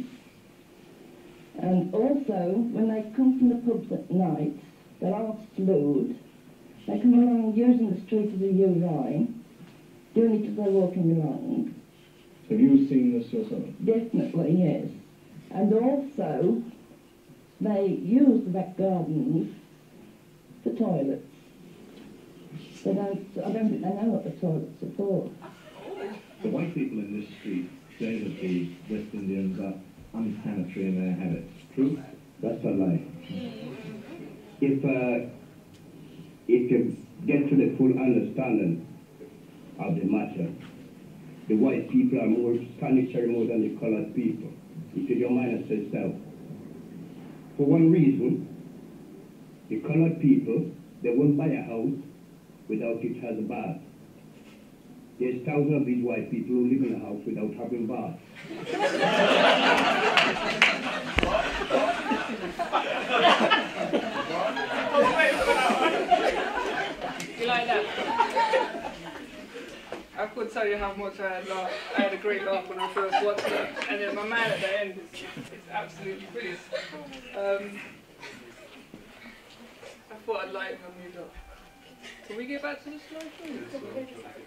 And also, when they come from the pubs at night, they're asked to load. They come along using the street as a urine, doing it as they're walking along. Have you seen this yourself? Definitely, yes. And also, they use the back gardens for toilets. They don't, I don't think they know what the toilets are for. The white people in this street say that the West Indians are unsanitary in their habits. True? That's a lie. If, uh, if you get to the full understanding of the matter, the white people are more sanitary more than the colored people, if you don't mind to say so. For one reason, the colored people, they won't buy a house without it has a bath. There's thousands of these white people who live in a house without having baths. You like that? I could tell you how much I had laughed. I had a great laugh when I first watched it, and then my man at the end is, is absolutely brilliant. Um, I thought I'd lighten my mood up. Can we get back to the slide?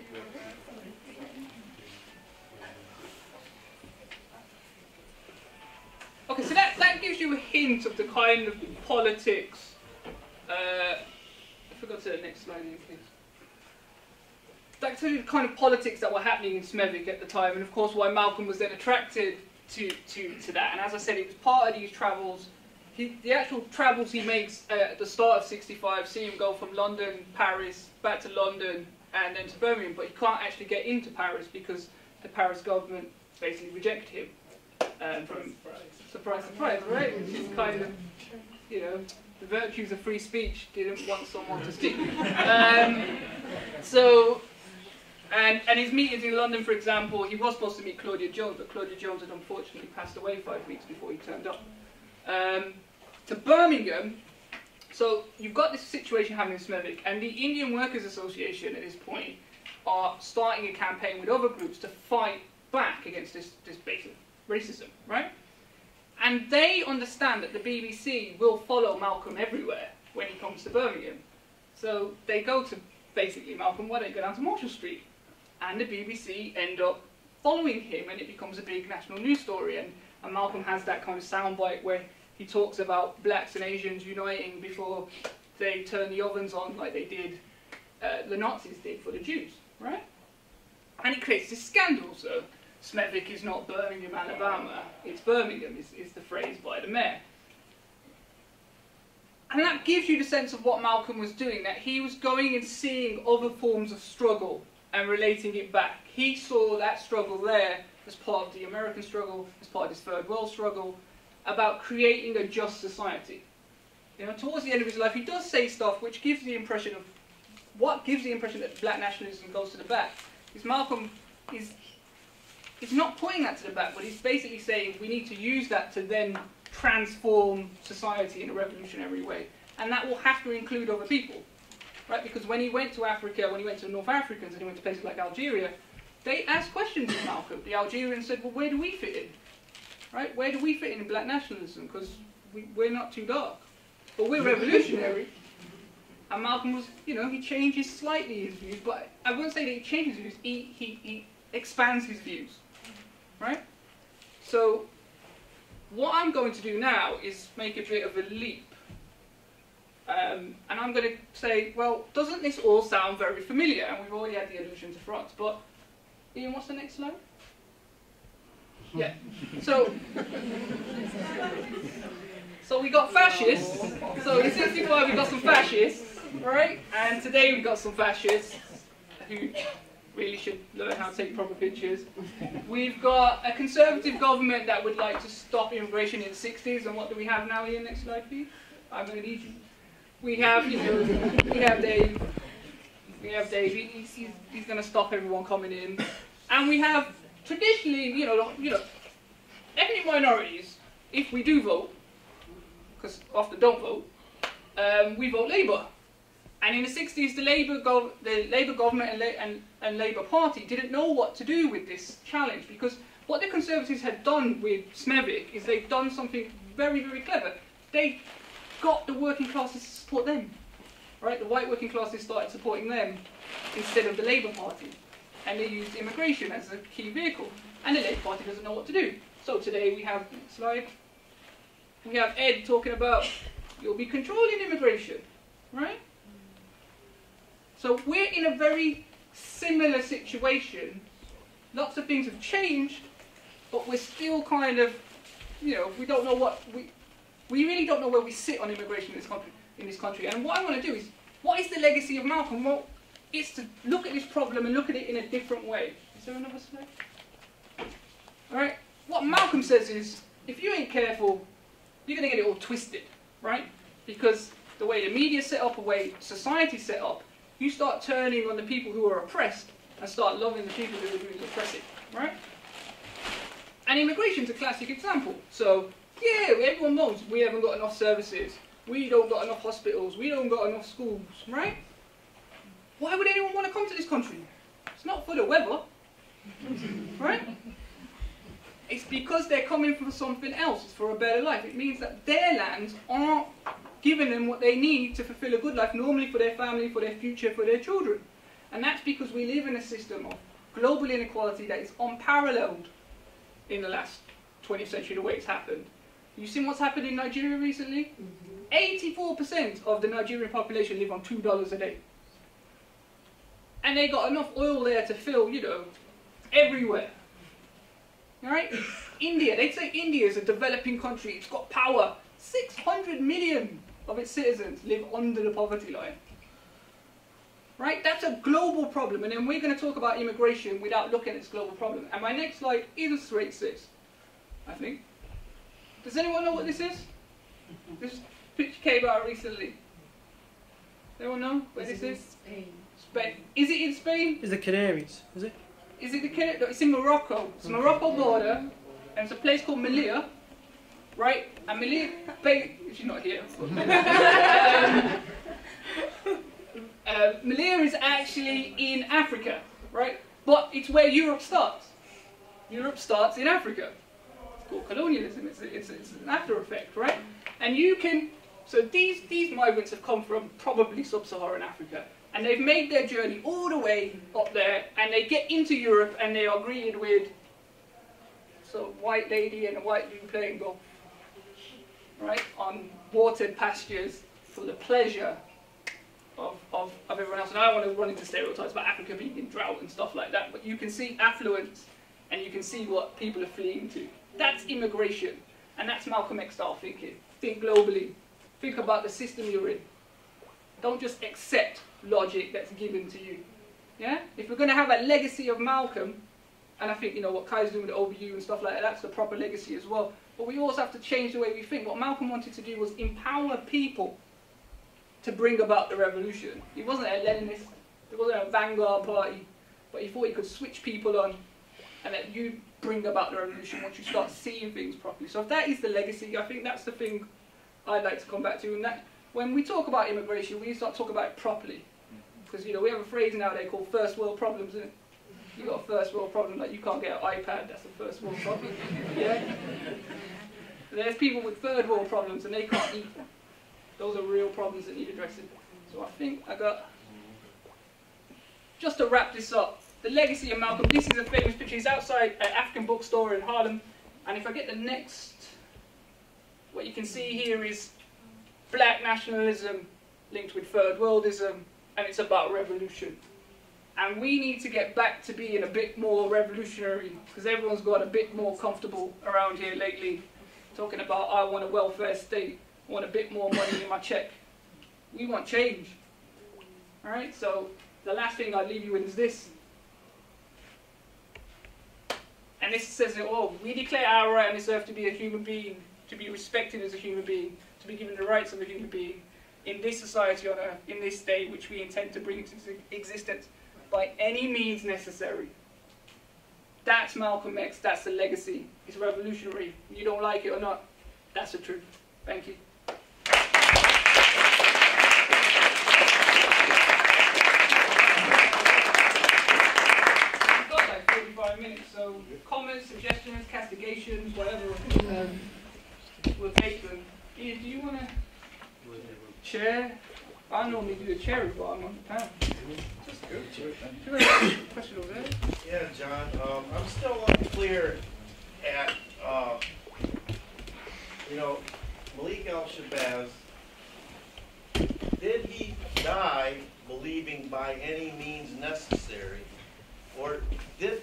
Okay, so that, that gives you a hint of the kind of politics. Uh, I forgot to the next slide here, please. That tells you the kind of politics that were happening in Smethwick at the time, and of course why Malcolm was then attracted to, to, to that. And as I said, it was part of these travels. He, the actual travels he makes uh, at the start of sixty-five see him go from London, Paris, back to London, and then to Birmingham, but he can't actually get into Paris because the Paris government basically rejected him. Um, from, surprise, surprise, right? Which is kind of, you know, the virtues of free speech didn't want someone to speak. Um, so, and, and his meetings in London, for example, he was supposed to meet Claudia Jones, but Claudia Jones had unfortunately passed away five weeks before he turned up. Um, to Birmingham, so you've got this situation happening in Smethwick, and the Indian Workers Association at this point are starting a campaign with other groups to fight back against this, this basic racism, right? And they understand that the B B C will follow Malcolm everywhere when he comes to Birmingham. So they go to, basically, Malcolm, why don't you go down to Marshall Street? And the B B C end up following him, and it becomes a big national news story. And, and Malcolm has that kind of soundbite where he talks about blacks and Asians uniting before they turn the ovens on like they did, uh, the Nazis did for the Jews, right? And it creates this scandal, so. Smethwick is not Birmingham, Alabama, it's Birmingham, is, is the phrase by the mayor. And that gives you the sense of what Malcolm was doing, that he was going and seeing other forms of struggle and relating it back. He saw that struggle there as part of the American struggle, as part of this third world struggle, about creating a just society. You know, towards the end of his life, he does say stuff which gives the impression of, what gives the impression that black nationalism goes to the back. Is Malcolm is, is not putting that to the back, but he's basically saying we need to use that to then transform society in a revolutionary way. And that will have to include other people. Right? Because when he went to Africa, when he went to the North Africans, and he went to places like Algeria, they asked questions of Malcolm. The Algerians said, well, where do we fit in? Right? Where do we fit in in black nationalism? Because we, we're not too dark. But we're revolutionary. And Malcolm was, you know, he changes slightly his views, but I wouldn't say that he changes his views, he, he, he expands his views. Right? So, what I'm going to do now is make a bit of a leap. Um, and I'm going to say, well, doesn't this all sound very familiar? And we've already had the allusion to France, but Ian, what's the next slide? Yeah. So, so we got fascists. So in sixty-five we got some fascists, right? And today we got some fascists who really should learn how to take proper pictures. We've got a conservative government that would like to stop immigration in the sixties. And what do we have now? Ian, next slide, please. I'm going to need you. We have, you know, we have Dave. We have Dave. He's, he's, he's going to stop everyone coming in. And we have traditionally, you know, you know, ethnic minorities. If we do vote, because often don't vote, um, we vote Labour. And in the sixties, the Labour gov the Labour government and, La and, and Labour Party didn't know what to do with this challenge, because what the Conservatives had done with Smethwick is they've done something very, very clever. They got the working classes to support them. Right? The white working classes started supporting them instead of the Labour Party. And they used immigration as a key vehicle. And the Labour Party doesn't know what to do. So today we have, slide, we have Ed talking about, you'll be controlling immigration. Right? So we're in a very similar situation. Lots of things have changed, but we're still kind of, you know, we don't know what, we, we really don't know where we sit on immigration in this country. In this country. And what I want to do is, what is the legacy of Malcolm? Well, it's to look at this problem and look at it in a different way. Is there another slide? Alright, what Malcolm says is, if you ain't careful, you're going to get it all twisted, right? Because the way the media's set up, the way society's set up, you start turning on the people who are oppressed and start loving the people who are doing the oppressing, right? And immigration's a classic example. So, yeah, everyone knows we haven't got enough services. We don't got enough hospitals, we don't got enough schools, right? Why would anyone want to come to this country? It's not for the weather, right? It's because they're coming for something else, it's for a better life. It means that their lands aren't giving them what they need to fulfill a good life, normally for their family, for their future, for their children. And that's because we live in a system of global inequality that is unparalleled in the last twentieth century, the way it's happened. You've seen what's happened in Nigeria recently? eighty-four percent of the Nigerian population live on two dollars a day. And they got enough oil there to fill, you know, everywhere. Alright? India, they say India is a developing country. It's got power. six hundred million of its citizens live under the poverty line. Right? That's a global problem. And then we're going to talk about immigration without looking at this global problem. And my next slide illustrates this, I think. Does anyone know what this is? This picture came out recently. Anyone know where this is? Spain. Spain. Is it in Spain? It's the Canaries, is it? Is it the Canaries? No, it's in Morocco. It's the Morocco border, and it's a place called Melilla, right? And Melilla, she's not here. um, uh, Melilla is actually in Africa, right? But it's where Europe starts. Europe starts in Africa. It's called colonialism. It's, a, it's, a, it's an after effect, right? And you can, so these, these migrants have come from probably sub-Saharan Africa, and they've made their journey all the way up there, and they get into Europe, and they are greeted with so white lady and a white dude playing golf, right, on watered pastures for the pleasure of, of, of everyone else. And I don't want to run into stereotypes about Africa being in drought and stuff like that, but you can see affluence and you can see what people are fleeing to. That's immigration, and that's Malcolm X style thinking. Think globally. Think about the system you're in. Don't just accept logic that's given to you. Yeah? If we're going to have a legacy of Malcolm, and I think, you know, what Kai's doing with O B U and stuff like that, that's the proper legacy as well. But we also have to change the way we think. What Malcolm wanted to do was empower people to bring about the revolution. He wasn't a Leninist, he wasn't a vanguard party, but he thought he could switch people on and let you bring about the revolution once you start seeing things properly. So if that is the legacy, I think that's the thing I'd like to come back to. And that, when we talk about immigration, we need to start talking about it properly. Because, you know, we have a phrase nowadays called first world problems, isn't it? You got a first world problem, like you can't get an iPad, that's a first world problem. Yeah? There's people with third world problems and they can't eat. Those are real problems that need addressing. So I think I got, just to wrap this up, the legacy of Malcolm, this is a famous picture. He's outside an African bookstore in Harlem. And if I get the next, what you can see here is black nationalism linked with third worldism, and it's about revolution. And we need to get back to being a bit more revolutionary, because everyone's got a bit more comfortable around here lately, talking about, I want a welfare state, I want a bit more money in my check. We want change. Alright, so the last thing I'll leave you with is this. And this says it all. We declare our right on this earth to be a human being, to be respected as a human being, to be given the rights of a human being, in this society on earth, in this state which we intend to bring into existence, by any means necessary. That's Malcolm X, that's the legacy. It's revolutionary. You don't like it or not, that's the truth. Thank you. We've got like forty-five minutes, so comments, suggestions, castigations, whatever, um, we'll take them. Ian, do you want to chair? I normally do the cherry, but I'm on the panel. Just go to it then. Do you have a question over there? Yeah, John. Um, I'm still unclear at, uh, you know, Malik al-Shabazz, did he die believing by any means necessary? Or did,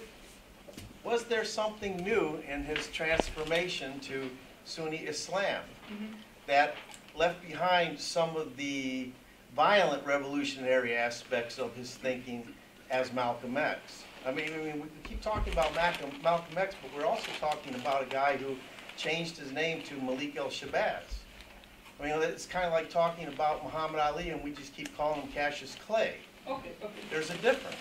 was there something new in his transformation to Sunni Islam mm-hmm. that left behind some of the violent revolutionary aspects of his thinking as Malcolm X? I mean, I mean, we keep talking about Malcolm, Malcolm X, but we're also talking about a guy who changed his name to Malik al-Shabazz. I mean, it's kind of like talking about Muhammad Ali and we just keep calling him Cassius Clay. Okay, okay. There's a difference.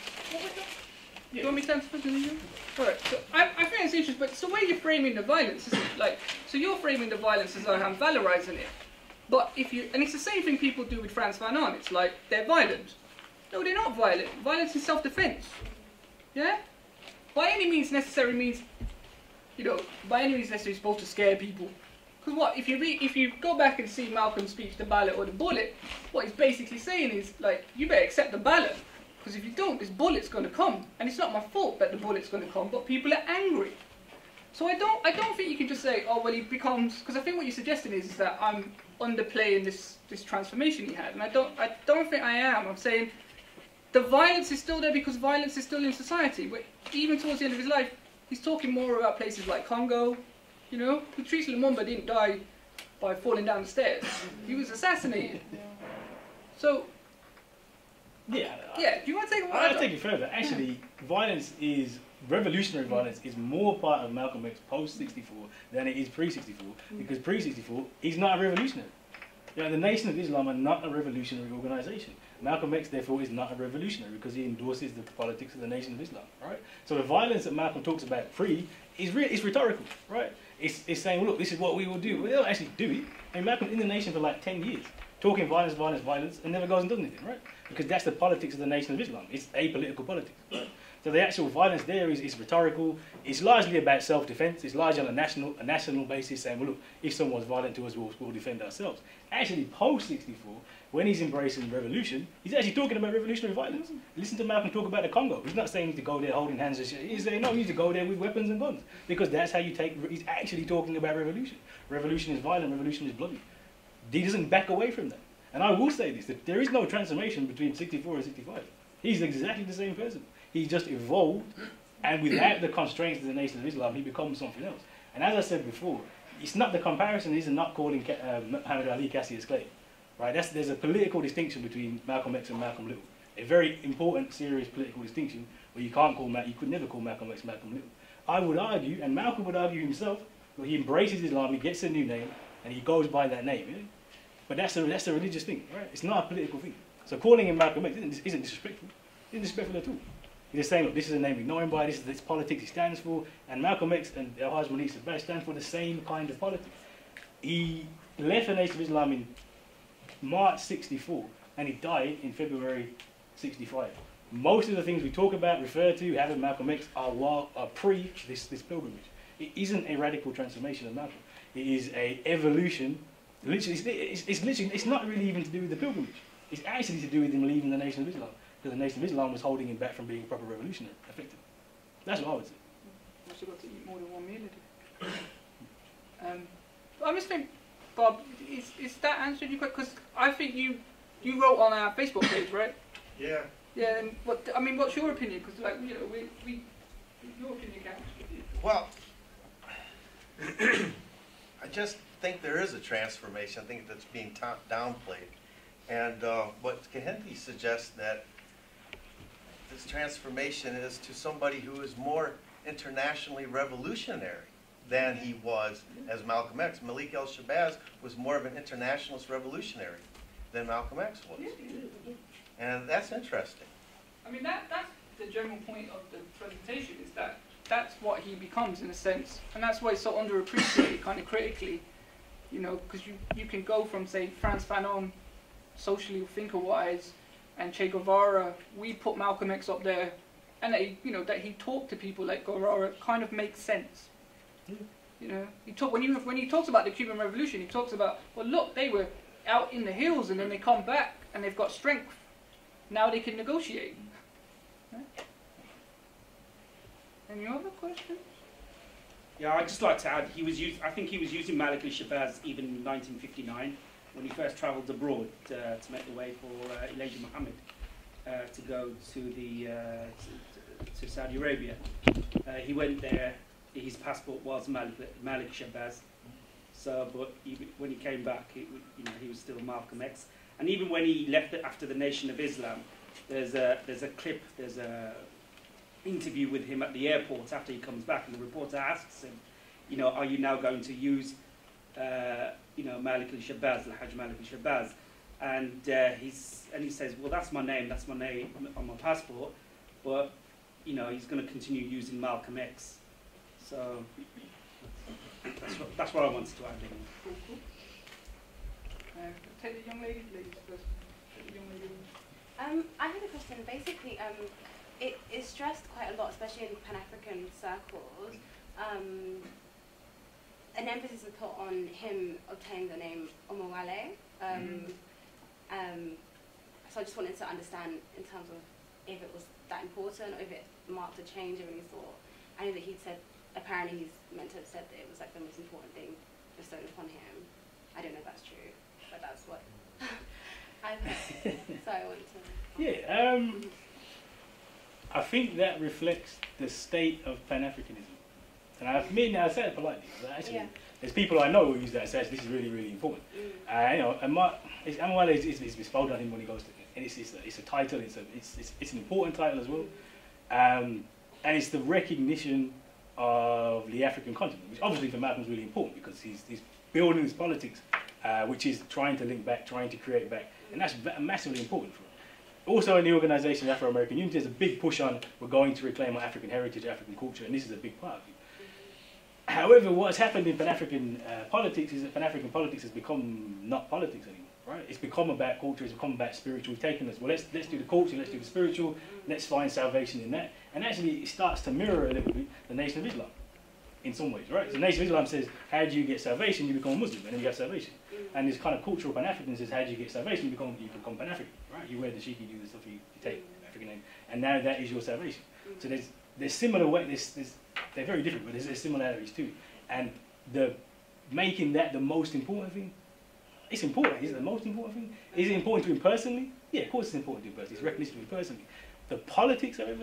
Do you want me to answer the Alright, so I, I think it's interesting, but it's the way you're framing the violence, isn't it? Like, so you're framing the violence as though I'm valorizing it. But if you, and it's the same thing people do with Frans Fanon, it's like, they're violent. No, they're not violent. Violence is self-defense. Yeah? By any means necessary means, you know, by any means necessary supposed to scare people. Because what, if you read, if you go back and see Malcolm's speech, The Ballot or the Bullet, what he's basically saying is, like, you better accept the ballot. Because if you don't, this bullet's going to come. And it's not my fault that the bullet's going to come, but people are angry. So I don't, I don't think you can just say, oh, well, he becomes, because I think what you're suggesting is, is that I'm underplaying this, this transformation he had. And I don't, I don't think I am. I'm saying the violence is still there because violence is still in society. But even towards the end of his life, he's talking more about places like Congo, you know. Patrice Lumumba didn't die by falling down the stairs. He was assassinated. So, yeah. Yeah, do you want to take it? I'll take it further. Actually, violence is, revolutionary violence is more part of Malcolm X post sixty-four than it is pre sixty-four, because pre sixty-four, he's not a revolutionary. You know, the Nation of Islam are not a revolutionary organisation. Malcolm X, therefore, is not a revolutionary because he endorses the politics of the Nation of Islam, right? So the violence that Malcolm talks about pre is re is rhetorical, right? It's, it's saying, well, look, this is what we will do. Well, they don't actually do it. I mean, Malcolm's in the nation for like ten years, talking violence, violence, violence, and never goes and does anything, right? Because that's the politics of the Nation of Islam. It's apolitical politics, right? So the actual violence there is, is rhetorical. It's largely about self-defense. It's largely on a national, a national basis, saying, well, look, if someone's violent to us, we'll, we'll defend ourselves. Actually, post sixty-four, when he's embracing revolution, he's actually talking about revolutionary violence. Listen to Malcolm talk about the Congo. He's not saying you need to go there holding hands and shit. He's saying, no, you need to go there with weapons and guns. Because that's how you take, he's actually talking about revolution. Revolution is violent, revolution is bloody. He doesn't back away from that. And I will say this, that there is no transformation between sixty-four and sixty-five. He's exactly the same person. He just evolved And without the constraints of the Nation of Islam, he becomes something else. And as I said before, it's not the comparison is not calling uh, Muhammad Ali Cassius Clay. Right? That's, there's a political distinction between Malcolm X and Malcolm Little. A very important, serious political distinction where you can't call Malcolm, you could never call Malcolm X Malcolm Little. I would argue, and Malcolm would argue himself, that he embraces Islam, he gets a new name, and he goes by that name. You know? But that's a, that's a religious thing, right? It's not a political thing. So calling him Malcolm X isn't, isn't disrespectful. It isn't disrespectful at all. He's saying, look, this is a name we know him by, this is this politics he stands for, and Malcolm X and Al-Hajj Malik Sabah stand for the same kind of politics. He left the Nation of Islam in March sixty-four, and he died in February sixty-five. Most of the things we talk about, refer to, having Malcolm X are, while, are pre this, this pilgrimage. It isn't a radical transformation of Malcolm. It is a evolution. Literally, it's, it's, it's literally, it's not really even to do with the pilgrimage. It's actually to do with him leaving the Nation of Islam, because the Nation of Islam was holding him back from being a proper revolutionary, effectively. That's what I would say. I've also got to eat more than one meal a day. um, I just think, Bob, is, is that answering your question? Because I think you you wrote on our Facebook page, right? Yeah. Yeah, and what, I mean, what's your opinion? Because, like, you know, we, we, your opinion counts. Well, I just think there is a transformation. I think that's being downplayed. And uh, what Kehinde suggests that this transformation is to somebody who is more internationally revolutionary than he was as Malcolm X. Malik el-Shabazz was more of an internationalist revolutionary than Malcolm X was. And that's interesting. I mean, that, that's the general point of the presentation, is that that's what he becomes in a sense. And that's why it's so underappreciated kind of critically, you know, because you, you can go from, say, Frantz Fanon, socially thinker-wise, and Che Guevara, we put Malcolm X up there, and that he, you know, that he talked to people like Guevara kind of makes sense. Yeah. You know, he talk, when, you, when he talks about the Cuban Revolution, he talks about, well, look, they were out in the hills, and then they come back, and they've got strength. Now they can negotiate. Right? Any other questions? Yeah, I'd just like to add, he was used, I think he was using Malik al-Shabazz even in nineteen fifty-nine, when he first travelled abroad uh, to make the way for uh, Elijah Muhammad uh, to go to, the, uh, to, to Saudi Arabia. Uh, he went there, his passport was Malik, Malik Shabazz, so, but he, when he came back, he, you know, he was still Malcolm X. And even when he left it after the Nation of Islam, there's a, there's a clip, there's a interview with him at the airport after he comes back, and the reporter asks him, you know, are you now going to use, uh, you know, Malik al-Shabazz, Al-Hajj Malik al-Shabazz? And, uh, he's, and he says, well, that's my name, that's my name on my passport, but, you know, he's going to continue using Malcolm X. So, that's what, that's what I wanted to add in. Cool, cool. Uh, take the young lady, please. First. Take the young lady. Um, I had a question. Basically, um, it is stressed quite a lot, especially in Pan-African circles. Um, an emphasis is put on him obtaining the name Omowale. Um, mm. um, so I just wanted to understand in terms of if it was that important, or if it marked a change in his thought. I know that he'd said, apparently he's meant to have said that it was like the most important thing bestowed upon him. I don't know if that's true, but that's what I've heard. So I wanted to... Yeah, um, I think that reflects the state of Pan-Africanism. And I mean, I say it politely, but actually, yeah. There's people I know who use that and say, this is really, really important. Mm. Uh, you know, and my, Amwale is, is, is bestowed on him when he goes to, and it's, it's, a, it's a title, it's, a, it's, it's, it's an important title as well. Um, and it's the recognition of the African continent, which obviously for Malcolm is really important because he's, he's building his politics, uh, which is trying to link back, trying to create back, and that's massively important for him. Also in the organisation of Afro-American Unity, there's a big push on we're going to reclaim our African heritage, African culture, and this is a big part of it. However, what's happened in Pan-African uh, politics is that Pan-African politics has become not politics anymore, right? It's become about culture, it's become about spiritual. We've taken this, well, let's, let's do the culture, let's do the spiritual, let's find salvation in that. And actually, it starts to mirror a little bit the Nation of Islam, in some ways, right? So the Nation of Islam says, how do you get salvation? You become a Muslim, and then you have salvation. And this kind of cultural Pan-African says, how do you get salvation? You become, you become Pan-African, right? You wear the sheikh, you do the stuff, you, you take African name, and now that is your salvation. So there's, there's similar way, there's, there's, they're very different, but there's, there's similarities too. And the making that the most important thing, it's important. Is it the most important thing? Is it important to him personally? Yeah, of course it's important to him personally. It's recognition to him personally. The politics, however,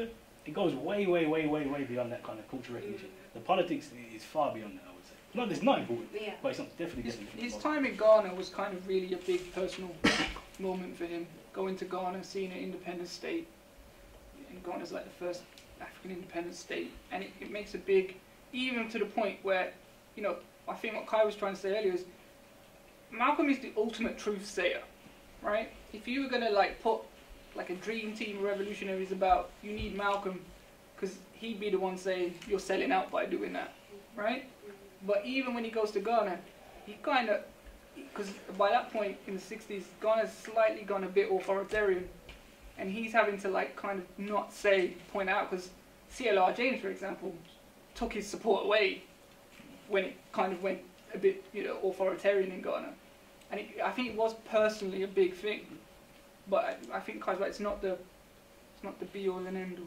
it goes way, way, way, way, way beyond that kind of cultural recognition. The politics is far beyond that, I would say. Not, it's not important, Yeah. but it's not, definitely His, different. his time in Ghana was kind of really a big personal moment for him. Going to Ghana, seeing an independent state, and Ghana's like the first African independent state, and it, it makes a big, even to the point where, you know, I think what Kai was trying to say earlier is, Malcolm is the ultimate truth sayer, right? If you were gonna like put like a dream team of revolutionaries about, you need Malcolm, because he'd be the one saying you're selling out by doing that, right? But even when he goes to Ghana, he kind of, because by that point in the sixties, Ghana's slightly gone a bit authoritarian, and he's having to like kind of not say, point out, because C L R James, for example, took his support away when it kind of went a bit, you know, authoritarian in Ghana. And it, I think it was personally a big thing, but I, I think Kai's right, it's not the, it's not the be all and end all.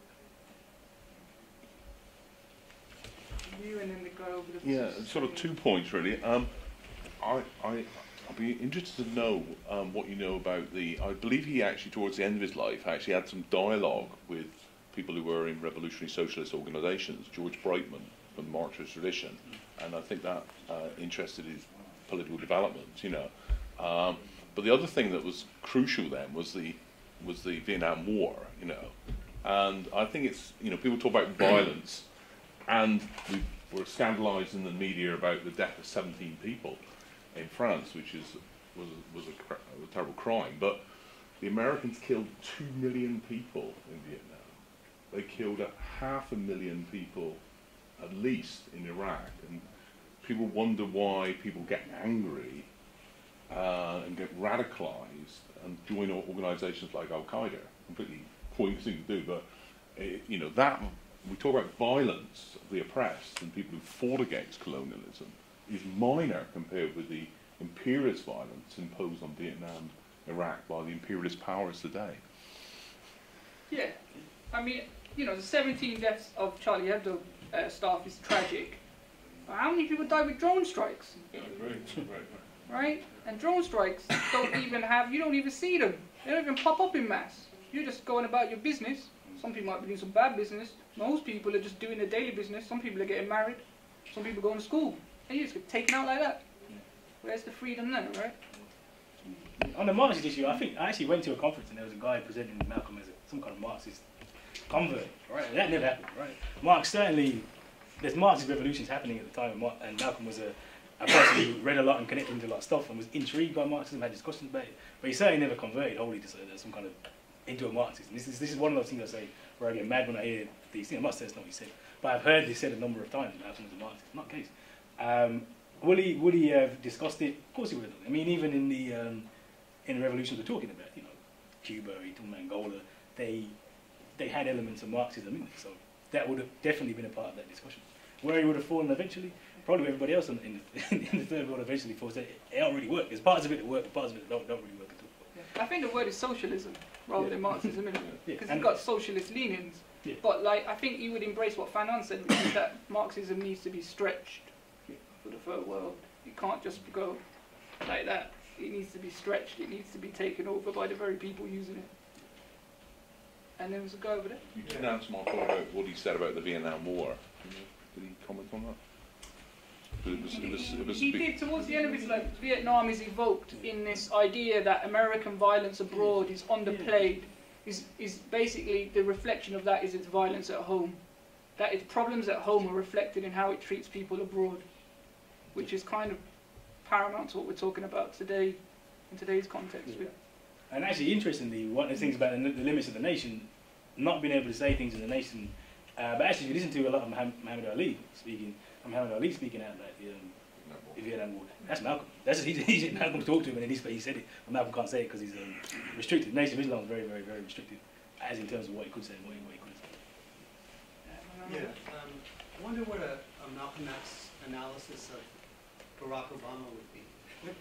You and then the guy over the Yeah, sort of two points really. Um, I, I, I'd be interested to know um, what you know about the, I believe he actually towards the end of his life actually had some dialogue with people who were in revolutionary socialist organisations, George Brightman from the Marxist tradition, and I think that uh, interested his political development, you know. Um, but the other thing that was crucial then was the was the Vietnam War, you know. And I think it's, you know, people talk about violence, and we were scandalised in the media about the death of seventeen people in France, which is was was a, cr a terrible crime. But the Americans killed two million people in Vietnam. They killed a half a million people at least in Iraq, and people wonder why people get angry uh, and get radicalised and join organisations like Al Qaeda. Completely pointless thing to do, but uh, you know, that we talk about violence of the oppressed and people who fought against colonialism is minor compared with the imperialist violence imposed on Vietnam, Iraq by the imperialist powers today. Yeah, I mean, you know, the seventeen deaths of Charlie Hebdo uh, staff is tragic. But how many people died with drone strikes? Yeah, right, right, right? And drone strikes don't even have, you don't even see them. They don't even pop up in mass. You're just going about your business. Some people might be doing some bad business. Most people are just doing their daily business. Some people are getting married. Some people are going to school. And you just get taken out like that. Where's the freedom then, right? On the Marxist issue, I think I actually went to a conference and there was a guy presenting Malcolm as a, some kind of Marxist convert, right? That never happened, right? Marx certainly, there's Marxist revolutions happening at the time, and, Mar and Malcolm was a, a person who read a lot and connected into a lot of stuff and was intrigued by Marxism, had discussions about it, but he certainly never converted wholly to some kind of into a Marxist. And this is this is one of those things I say where I get mad when I hear these things. I'm not saying it's not what he said, but I've heard this said a number of times. Malcolm was a Marxist. It's not the case. Um, will he would he have discussed it? Of course he would have. I mean, even in the um, in the revolutions we're talking about, you know, Cuba, he talking about Angola, they they had elements of Marxism in it. So that would have definitely been a part of that discussion. Where he would have fallen eventually, probably everybody else in, in, the, in the third world eventually thought that it, it don't really work. There's parts of it that work, parts of it that don't, don't really work at all. Yeah. I think the word is socialism rather yeah. than Marxism, isn't it? Because yeah. you've got socialist leanings. Yeah. But like, I think you would embrace what Fanon said, which is that Marxism needs to be stretched yeah. for the third world. It can't just go like that. It needs to be stretched. It needs to be taken over by the very people using it. And there was a guy over there. You didn't answer my point about what he said about the Vietnam War. Did he comment on that? It was, it was, it was he did. Towards the end of his life, Vietnam is evoked in this idea that American violence abroad is underplayed. Is is basically the reflection of that is its violence at home. That its problems at home are reflected in how it treats people abroad, which is kind of paramount to what we're talking about today, in today's context. Yeah. And actually, interestingly, one of the things about the, the limits of the nation, not being able to say things in the nation, uh, but actually, if you listen to a lot of Muhammad Ali speaking, Muhammad Ali speaking out about the, um, the Vietnam War, that's Malcolm. That's he's, he's Malcolm talked to him, and then he said it, but Malcolm can't say it because he's um, restricted. The Nation of Islam is very, very, very restricted, as in terms of what he could say and what he, what he couldn't say. Yeah, um, I wonder what a, a Malcolm X analysis of Barack Obama would be.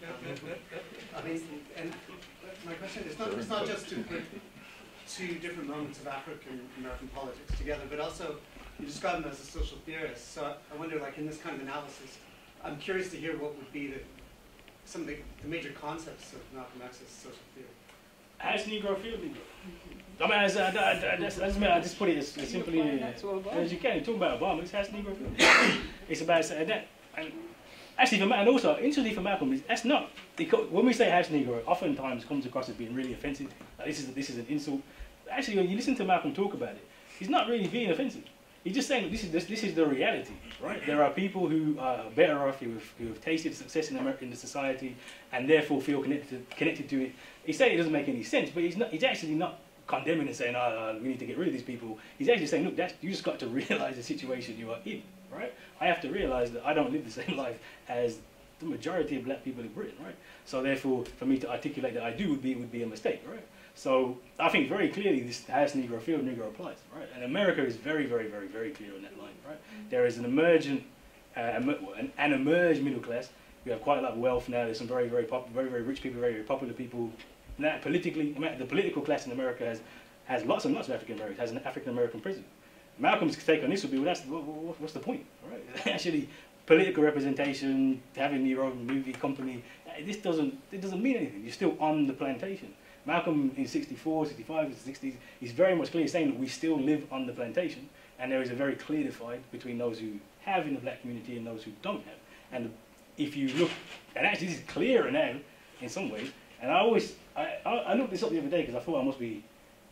I mean, and my question is not, it's not just to put two different moments of African American politics together, but also you describe him as a social theorist. So I wonder, like in this kind of analysis, I'm curious to hear what would be the, some of the, the major concepts of Malcolm X's social theory. As Negro, feel Negro. I mean, as, uh, that's, that's, I just put it as, as simply uh, as you can. You talk about Obama, it's has Negro film. It's about uh, that. And actually, for, and also, interestingly for Malcolm, that's not, when we say house Negro, oftentimes comes across as being really offensive. Like, this is this is an insult. Actually, when you listen to Malcolm talk about it, he's not really being offensive. He's just saying this is this, this is the reality, right? There are people who are better off, who have, who have tasted success in America, in the society, and therefore feel connected to, connected to it. He's saying it doesn't make any sense, but he's not. He's actually not condemning and saying, oh, we need to get rid of these people. He's actually saying, look, that's, you just got to realise the situation you are in, right? I have to realise that I don't live the same life as the majority of black people in Britain, right? So therefore, for me to articulate that I do would be would be a mistake, right? So I think very clearly this house Negro, field Negro applies, right? And America is very, very, very, very clear on that line, right? There is an emergent, uh, an, an emerged middle class. We have quite a lot of wealth now. There's some very, very, pop, very, very rich people, very, very popular people. Now, politically, the political class in America has has lots and lots of African Americans. Has an African American president. Malcolm's take on this would be, well, that's what's the point, right? Actually, political representation, having your own movie company, this doesn't it doesn't mean anything. You're still on the plantation. Malcolm in sixty-four, sixty-five, sixties, he's very much clear saying that we still live on the plantation, and there is a very clear divide between those who have in the black community and those who don't have. And if you look, and actually this is clearer now in some ways. And I always, I, I looked this up the other day because I thought I must be,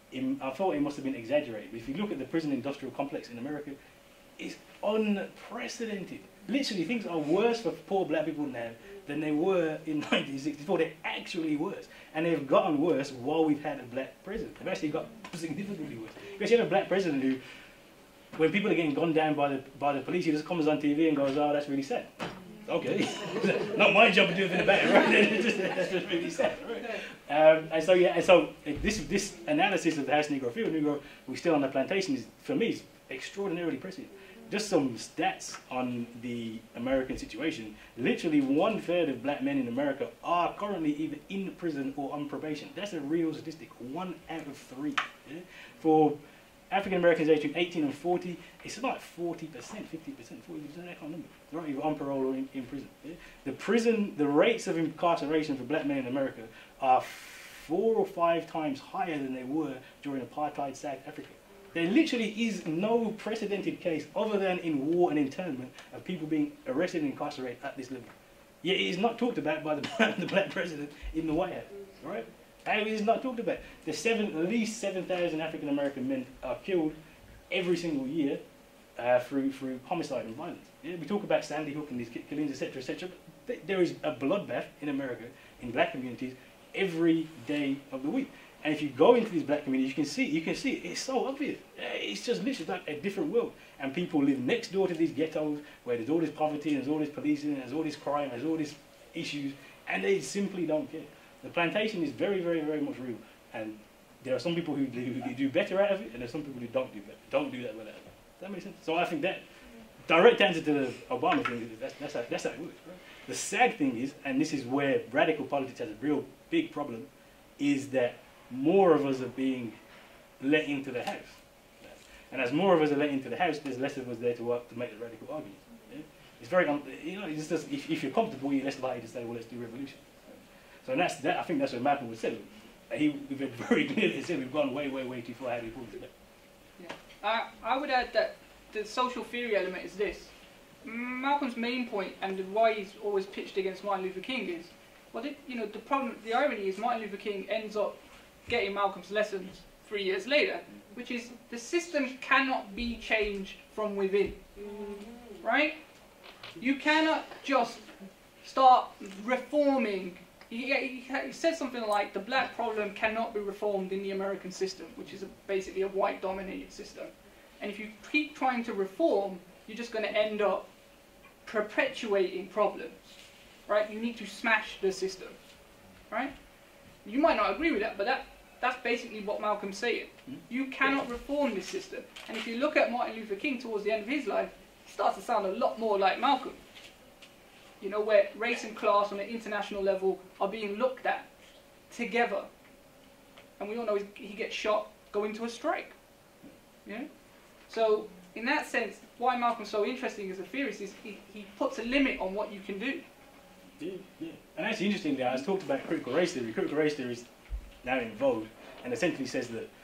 I thought it must have been exaggerated. But if you look at the prison industrial complex in America, it's unprecedented. Literally, things are worse for poor black people now than they were in nineteen sixty-four. They're actually worse. And they've gotten worse while we've had a black president. They've actually got significantly worse. We actually have a black president who, when people are getting gunned down by the, by the police, he just comes on T V and goes, oh, that's really sad. Okay, not my job to do anything about it, right? That's just really sad, right? Um, and so yeah, and so this this analysis of the house Negro, field Negro, we're still on the plantation is, for me, is extraordinarily impressive. Just some stats on the American situation. Literally one third of black men in America are currently either in prison or on probation. That's a real statistic. One out of three. Yeah? For African Americans aged between eighteen and forty, it's about forty percent, fifty percent, forty percent, I can't remember. They're not either on parole or in, in prison. Yeah? The prison, the rates of incarceration for black men in America are four or five times higher than they were during apartheid South Africa. There literally is no precedented case other than in war and internment of people being arrested and incarcerated at this level. Yet it is not talked about by the, the black president in the White House, right? And it is not talked about. The seven, at least seven thousand African American men are killed every single year uh, through through homicide and violence. Yeah? We talk about Sandy Hook and these killings, et cetera, et cetera. But there is a bloodbath in America in black communities every day of the week. And if you go into these black communities, you can see, you can see it. It's so obvious. It's just literally like a different world. And people live next door to these ghettos where there's all this poverty, there's all this policing, there's all this crime, there's all these issues, and they simply don't care. The plantation is very, very, very much real. And there are some people who do, who do better out of it, and there's some people who don't do better, don't do that well out of it. Does that make sense? So I think that direct answer to the Obama thing is that's, that's, how, that's how it works, right? The sad thing is, and this is where radical politics has a real big problem, is that more of us are being let into the house. And as more of us are let into the house, there's less of us there to work to make the radical arguments. Yeah? It's very, you know, it's just, if, if you're comfortable, you're less likely to say, well, let's do revolution. So that's, that, I think that's what Malcolm would say. He very clearly said we've gone way, way, way too far. How do you pull this back? Yeah. I, I would add that the social theory element is this. Malcolm's main point, and why he's always pitched against Martin Luther King is, well, the, you know, the problem, the irony is Martin Luther King ends up getting Malcolm's lessons three years later, which is the system cannot be changed from within, right? You cannot just start reforming. He, he, he says something like, the black problem cannot be reformed in the American system, which is a, basically a white-dominated system. And if you keep trying to reform, you're just going to end up perpetuating problems, right? You need to smash the system, right? You might not agree with that, but that that's basically what Malcolm's saying. You cannot reform this system. And if you look at Martin Luther King towards the end of his life, he starts to sound a lot more like Malcolm. You know, where race and class on an international level are being looked at together. And we all know he gets shot going to a strike. Yeah? So, in that sense, why Malcolm's so interesting as a theorist is he, he puts a limit on what you can do. Yeah, yeah. And actually, interestingly, I was talked about critical race theory. Critical race theory is now in vogue, and essentially says that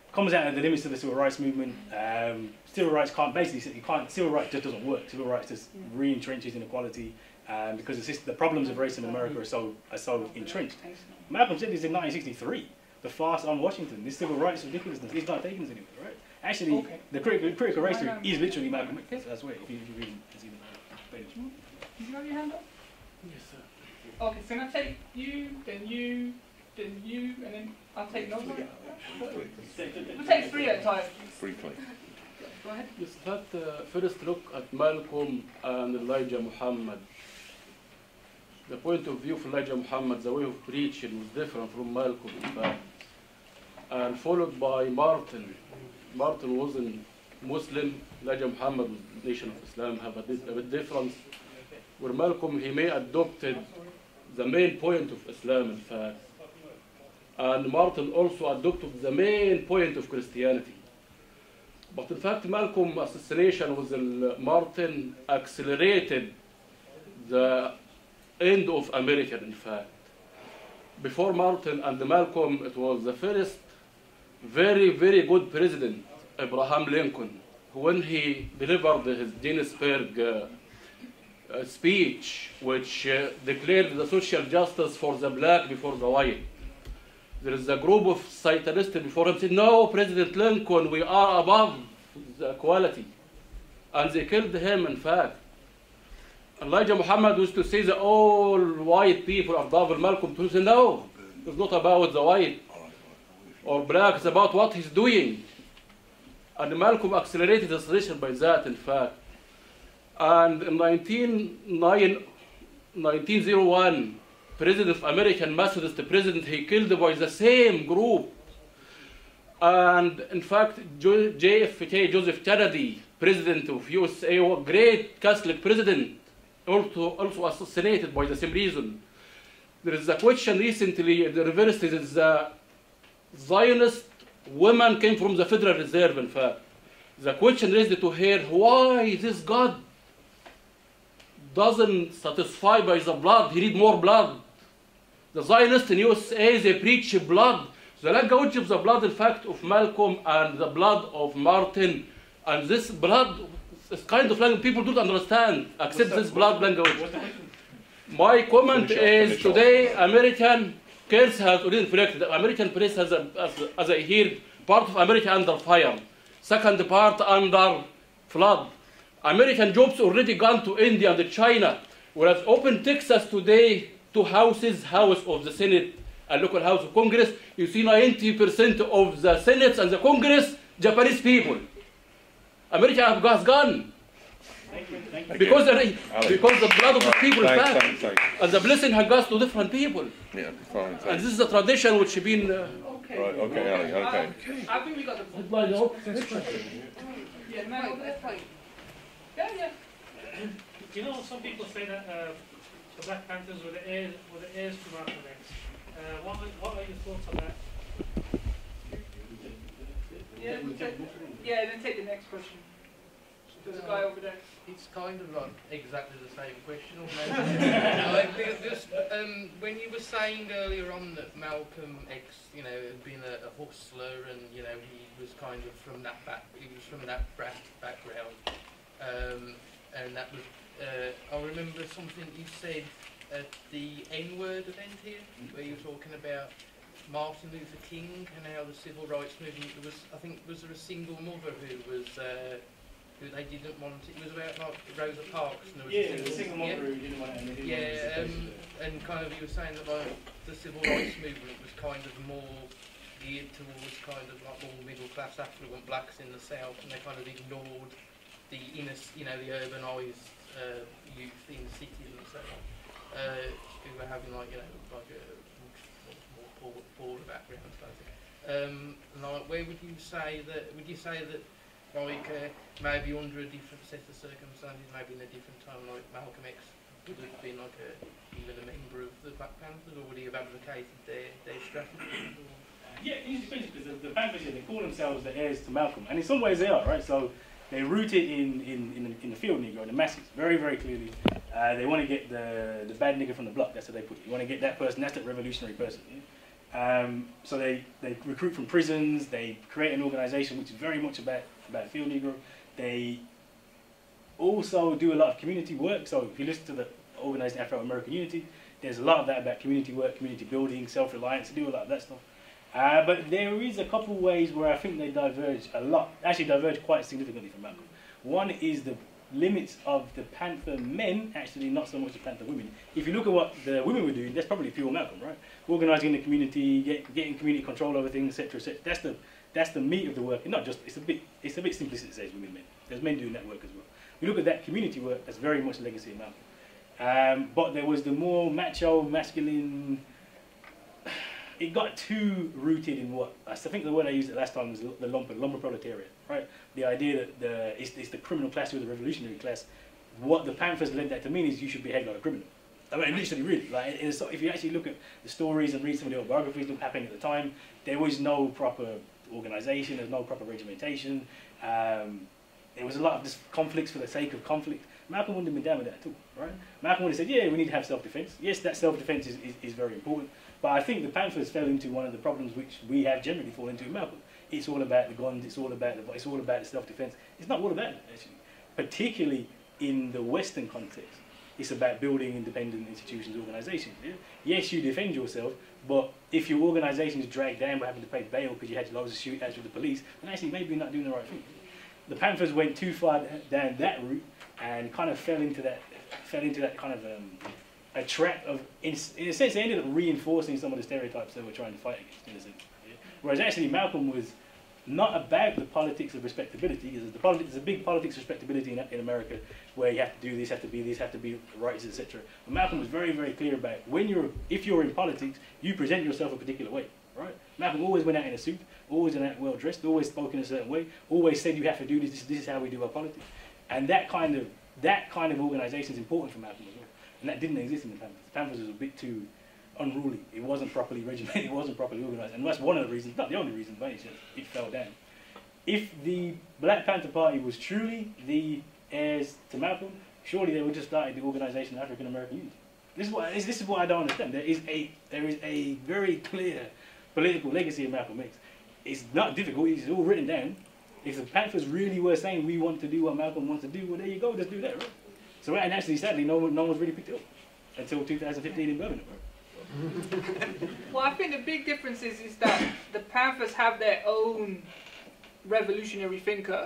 comes out of the limits of the civil rights movement. Um, civil rights can't basically you can't civil rights just doesn't work. Civil rights just re-entrenches inequality um, because the, system, the problems of race in America are so are so entrenched. Malcolm said this in nineteen sixty-three. The farce on Washington. This civil rights ridiculousness is not taking us anywhere, right? Actually, okay. the critical, critical race theory is literally Malcolm X. That's where if you, if you read it's even page. Did you have your hand up? Yes, sir. Okay, so I'm gonna take you, then you, then you, and then I'll take another one. We'll take three at a time. Briefly. Go ahead. Yes, that uh, first look at Malcolm and Elijah Muhammad. The point of view of Elijah Muhammad, the way of preaching was different from Malcolm, in fact. And followed by Martin. Martin wasn't Muslim, Elijah Muhammad was Nation of Islam, have a, a bit difference. Where Malcolm, he may adopted the main point of Islam, in fact. And Martin also adopted the main point of Christianity. But in fact, Malcolm's assassination was Martin accelerated the end of America, in fact. Before Martin and Malcolm, it was the first very, very good president, Abraham Lincoln, when he delivered his Gettysburg uh, uh, speech, which uh, declared the social justice for the black before the white. There is a group of Satanists before him said, no, President Lincoln, we are above the equality. And they killed him, in fact. Elijah Muhammad used to say that all white people are above Malcolm. To say, no, it's not about the white or black, it's about what he's doing. And Malcolm accelerated the solution by that, in fact. And in nineteen oh one, President of American Methodist President, he killed by the same group. And in fact, J F K, Joseph Kennedy, President of U S A, a great Catholic president, also, also assassinated by the same reason. There is a question recently in the university that the Zionist women came from the Federal Reserve, in fact. The question raised to her, why this God doesn't satisfy by the blood, he need more blood. The Zionists in U S A, they preach blood. The language of the blood, in fact, of Malcolm and the blood of Martin, and this blood, this kind of language people don't understand, except this blood language. My comment is today, American curse has already inflicted. The American press has, a, as, as I hear, part of America under fire, second part under flood. American jobs already gone to India and China, whereas open Texas today, two houses, House of the Senate and local House of Congress, you see ninety percent of the Senate and the Congress, Japanese people. America has gone. Thank you. Thank you. Because, the, because the blood of the people is thanks, back. thanks, thanks. And the blessing has gone to different people. Yeah, fine. Thanks. And this is a tradition which has been... Uh, okay. Right, okay, Ali, okay. Um, I think we got the point. Yeah, man, that's point. Yeah, yeah. You know, some people say that uh, the Black Panthers were the heirs, were the heirs to Malcolm X. Uh, what, what are your thoughts on that? Yeah, we'll take, yeah, then take the next question. To the guy over there. It's kind of like exactly the same question almost. uh, just, um, when you were saying earlier on that Malcolm X, you know, had been a, a hustler and, you know, he was kind of from that back, he was from that background. Um, and that was, uh, I remember something you said at the N-word event here, where you were talking about Martin Luther King and how the civil rights movement, there was, I think, was there a single mother who was, uh, who they didn't want, it was about like Rosa Parks. And there was yeah, a the single mother who didn't want it and they didn't yeah, want it. um, and kind of you were saying that like, the civil rights movement was kind of more geared towards kind of like more middle class affluent blacks in the south, and they kind of ignored the inner, you know, the urbanised uh, youth in the cities and so on, uh, who were having like, you know, like a more poor, poorer background kind of thing. Um, like, where would you say that? Would you say that, like, uh, maybe under a different set of circumstances, maybe in a different time, like Malcolm X would have been like a, even a member of the Black Panthers, or would he have advocated their their strategy? Or? Yeah, it's because the, the Panthers, they call themselves the heirs to Malcolm, and in some ways they are, right? So they're rooted in in in the, in the field Negro, the masses, very very clearly. Uh, they want to get the the bad nigger from the block. That's what they put it. You want to get that person. That's that revolutionary person. Yeah? Um, so they, they recruit from prisons, they create an organisation which is very much about, about field Negro. They also do a lot of community work. So if you listen to the organised Afro-American Unity, there's a lot of that about community work, community building, self-reliance. They do a lot of that stuff. Uh, but there is a couple of ways where I think they diverge a lot, actually diverge quite significantly from Malcolm. One is the limits of the Panther men, actually not so much the Panther women. If you look at what the women were doing, that's probably pure Malcolm, right? Organising the community, get, getting community control over things, et cetera, et cetera. That's the that's the meat of the work. And not just it's a bit it's a bit simplistic to say women men. There's men doing that work as well. You look at that community work, that's very much a legacy of Malcolm. Um, but there was the more macho, masculine. It got too rooted in what I think the word I used it last time was the lumper, lumber proletariat, right? The idea that the it's, it's the criminal class with the revolutionary class. What the Panthers led that to mean is you should behave like a criminal. I mean, literally, really. Like, it's, if you actually look at the stories and read some of the autobiographies that were happening at the time, there was no proper organisation, there's no proper regimentation. Um, there was a lot of just conflicts for the sake of conflict. Malcolm wouldn't have been down with that at all, right? Malcolm would have said, yeah, we need to have self-defence. Yes, that self-defence is, is, is very important. But I think the Panthers fell into one of the problems which we have generally fallen into in Malcolm. It's all about the guns, it's all about the, it's all about the self-defence. It's not all about it, actually. Particularly in the Western context. It's about building independent institutions, organisations. Yeah? Yes, you defend yourself, but if your organisation is dragged down by having to pay bail because you had loads of shootouts with the police, then actually maybe you're not doing the right thing. The Panthers went too far down that route and kind of fell into that, fell into that kind of um, a trap of, in, in a sense, they ended up reinforcing some of the stereotypes they were trying to fight against, in a sense. Yeah? Whereas actually Malcolm was not about the politics of respectability. There's, the politi there's a big politics of respectability in, in America where you have to do this, have to be this, have to be rights, et cetera. But Malcolm was very, very clear about when you're, if you're in politics, you present yourself a particular way, right? Malcolm always went out in a suit, always went out well dressed, always spoke in a certain way, always said you have to do this, this, this is how we do our politics. And that kind of, that kind of organisation is important for Malcolm as well. And that didn't exist in the Panthers. The Panthers was a bit too unruly. It wasn't properly regimented, it wasn't properly organised. And that's one of the reasons, not the only reason, but it's just, it fell down. If the Black Panther Party was truly the heirs to Malcolm, surely they would just started the organisation of African-American Unity. This is, what, this is what I don't understand. There is, a, there is a very clear political legacy of Malcolm X. It's not difficult, it's all written down. If the Panthers really were saying we want to do what Malcolm wants to do, well there you go, just do that, right? So, and actually, sadly, no one, no one's really picked it up until two thousand fifteen in Birmingham, right? Well, I think the big difference is, is that the Panthers have their own revolutionary thinker,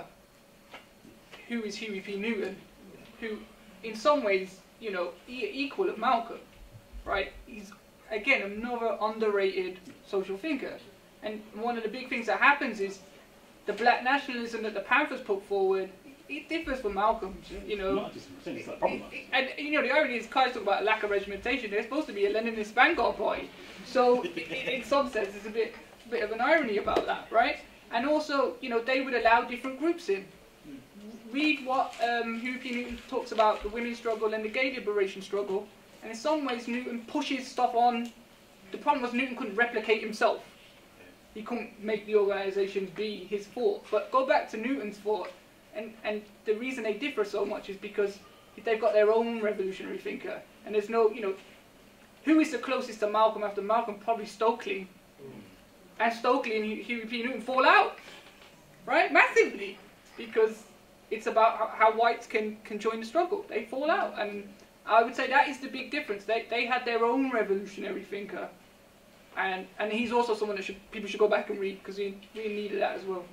who is Huey P. Newton, who, in some ways, you know, e equal of Malcolm, right? He's, again, another underrated social thinker. And one of the big things that happens is the black nationalism that the Panthers put forward, it differs from Malcolm's, you know. It, it, and, you know, the irony is, guys talk about a lack of regimentation. They're supposed to be a Leninist vanguard party. So, in, in some sense, there's a bit, a bit of an irony about that, right? And also, you know, they would allow different groups in. Read what um, Huey P. Newton talks about the women's struggle and the gay liberation struggle. And in some ways, Newton pushes stuff on. The problem was Newton couldn't replicate himself. He couldn't make the organisations be his thought. But go back to Newton's thought. And, and the reason they differ so much is because they've got their own revolutionary thinker. And there's no, you know, who is the closest to Malcolm after Malcolm? Probably Stokely. And Stokely and Huey P. Newton fall out, right? Massively. Because it's about how, how whites can, can join the struggle. They fall out. And I would say that is the big difference. They, they had their own revolutionary thinker. And, and he's also someone that should, people should go back and read because he really needed that as well.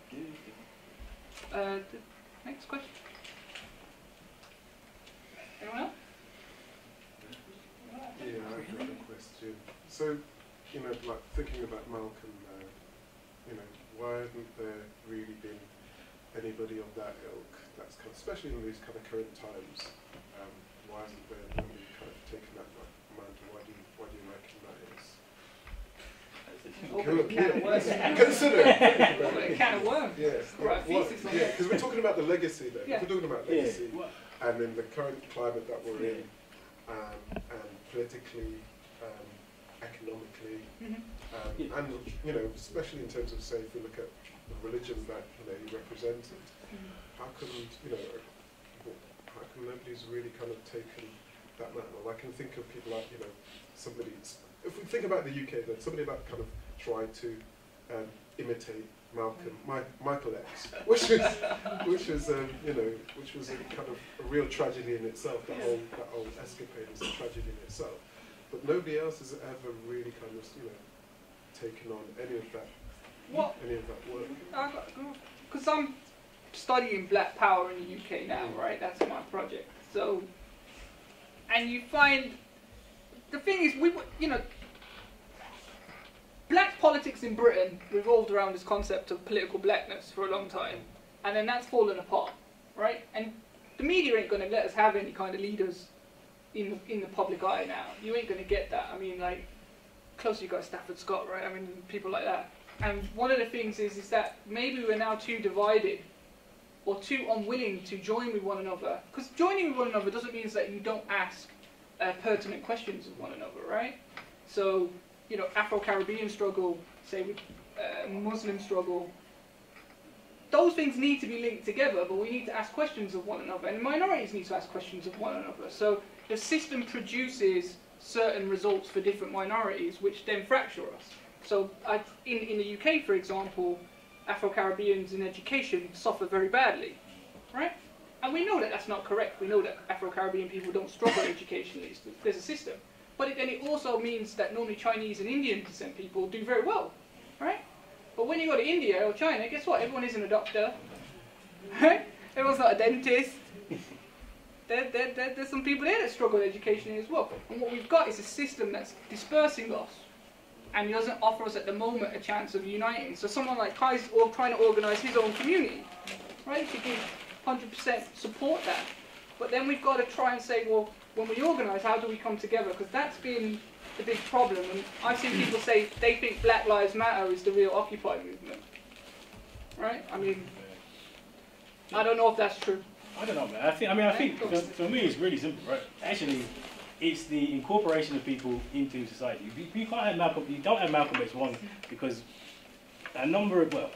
Uh, Next question. Anyone else? Yeah, I have a question. So, you know, like thinking about Malcolm now, you know, why hasn't there really been anybody of that ilk that's kind of, especially in these kind of current times, um, why hasn't there nobody kind of taken that mantle? Why do you, why do you reckon that is? Open a can of worms. Consider it. Open a can of worms. Yes. Right, Well, thesis on yeah, that. because we're talking about the legacy there. Yeah. We're talking about Yeah. legacy, and in the current climate that we're in, um, and politically, um, economically, Mhm. um, and you know, especially in terms of, say, if we look at the religion that you know he represented, how come you know, how come nobody's really kind of taken that mantle? I can think of people like you know, somebody. If we think about the U K, then somebody like kind of try to um, imitate Malcolm, My, Michael X, which was, which was, um, you know, which was a kind of a real tragedy in itself. That whole, that whole escapade was a tragedy in itself. But nobody else has ever really kind of, you know, taken on any of that, what? any of that work. Because I'm studying Black Power in the U K now, right? That's my project. So, and you find the thing is, we, you know. Black politics in Britain revolved around this concept of political blackness for a long time, and then that's fallen apart, right? And the media ain't going to let us have any kind of leaders in the, in the public eye now. You ain't going to get that. I mean, like, close you got Stafford Scott, right? I mean, people like that. And one of the things is, is that maybe we're now too divided or too unwilling to join with one another. Because joining with one another doesn't mean that you don't ask uh, pertinent questions of one another, right? So, you know, Afro-Caribbean struggle, say with uh, Muslim struggle, those things need to be linked together, but we need to ask questions of one another, and minorities need to ask questions of one another. So the system produces certain results for different minorities, which then fracture us. So I, in, in the U K, for example, Afro-Caribbeans in education suffer very badly, right? And we know that that's not correct. We know that Afro-Caribbean people don't struggle educationally. There's a system. But it, then it also means that normally Chinese and Indian descent people do very well, right? But when you go to India or China, guess what? Everyone isn't a doctor, right? Everyone's not a dentist. There, there, there, there's some people there that struggle with education as well. And what we've got is a system that's dispersing us and doesn't offer us at the moment a chance of uniting. So someone like Kai's trying to organise his own community, right? To give one hundred percent support that. But then we've got to try and say, well, when we organise, how do we come together? Because that's been the big problem. And I've seen people say they think Black Lives Matter is the real Occupy movement. Right? I mean, I don't know if that's true. I don't know, man. I think. I mean, I think for, for me, it's really simple, right? Actually, it's the incorporation of people into society. You, you can't have Malcolm. You don't have Malcolm X one because a number of well.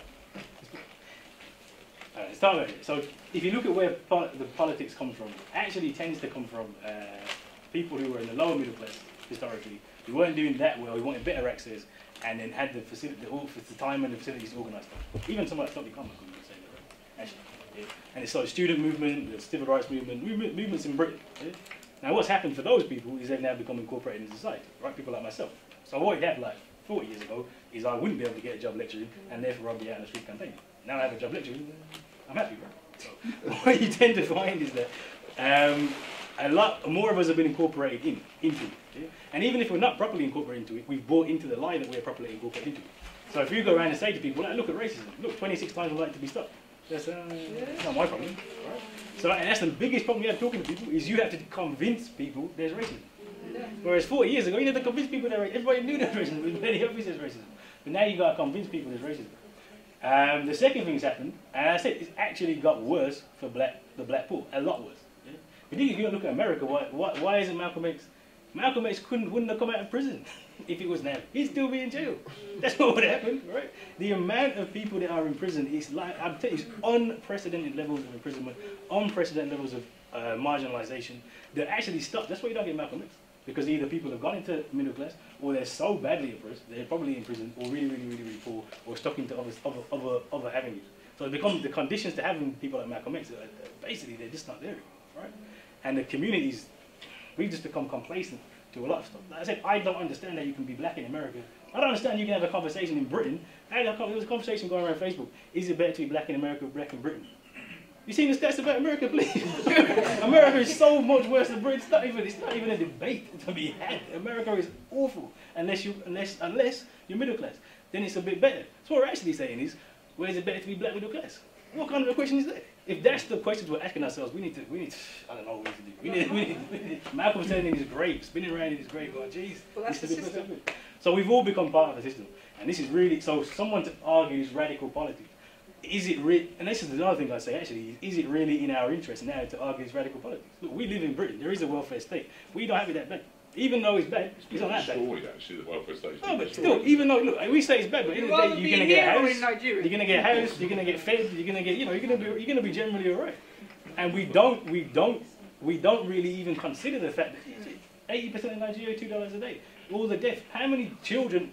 Uh, let's start with it. So, if you look at where po the politics comes from, it actually tends to come from uh, people who were in the lower middle class historically, who weren't doing that well, who wanted better access, and then had the facility, the, the time and the facilities to organise stuff. Even someone like Stop Become, I couldn't say that, right? Actually. Yeah. And it's like student movement, the civil rights movement, movement movements in Britain. Yeah? Now, what's happened for those people is they've now become incorporated in society, right? People like myself. So what you had like forty years ago is I wouldn't be able to get a job lecturing, and therefore I'll be out in the street campaigning. Now I have a job lecturing, I'm happy, right? So what you tend to find is that um, a lot more of us have been incorporated in, into it. Yeah? And even if we're not properly incorporated into it, we've bought into the lie that we're properly incorporated into it. So if you go around and say to people, like, look at racism, look, twenty-six times I'd like to be stopped. That's, uh, that's not my problem. Right? So and that's the biggest problem you have talking to people, is you have to convince people there's racism. Whereas forty years ago, you had to convince people that everybody knew there was racism, it was very obvious there's racism. But now you've got to convince people there's racism. Um, the second thing that's happened, and I said it's actually got worse for black, the black poor, a lot worse. Yeah? Particularly if you look at America, why, why, why isn't Malcolm X? Malcolm X couldn't, wouldn't have come out of prison if it was now. He'd still be in jail. That's what would happen, right? The amount of people that are in prison is like, I'm telling you, it's unprecedented levels of imprisonment, unprecedented levels of uh, marginalisation. They're actually stuck. That's why you don't get Malcolm X. Because either people have gone into middle class, or they're so badly oppressed, they're probably in prison, or really, really, really, really poor, or stuck into other, other, other, other avenues. So it becomes the conditions to having people like Malcolm X, basically they're just not there, right? And the communities, we've just become complacent to a lot of stuff. Like I said, I don't understand that you can be black in America. I don't understand you can have a conversation in Britain. I had a, there was a conversation going around Facebook. Is it better to be black in America or black in Britain? You seen the stats about America, please? America is so much worse than Britain. It's not even, it's not even a debate to be had. America is awful unless, you, unless, unless you're middle class. Then it's a bit better. So what we're actually saying is, where is it better to be black middle class? What kind of a question is that? If that's the questions we're asking ourselves, we need to, we need to, I don't know what we need to do. We need, we need, we need, Malcolm's standing in his grave, spinning around in his grave, going, jeez. Well, that's the system. So we've all become part of the system. And this is really, so someone to argue is radical politics. Is it really, and this is another thing I say actually, is it really in our interest now to argue it's radical politics? Look, we live in Britain, there is a welfare state. We don't have it that bad. Even though it's bad, it's not that bad. Destroyed, actually, the welfare state. No, but still, even though, look, we say it's bad, but at the end of the day, you're going to get a house, you're going to get a house, you're going to get fed, you're going to get, you know, you're going to be, you're going to be generally all right. And we don't, we don't, we don't really even consider the fact that eighty percent of Nigeria, two dollars a day. All the death. How many children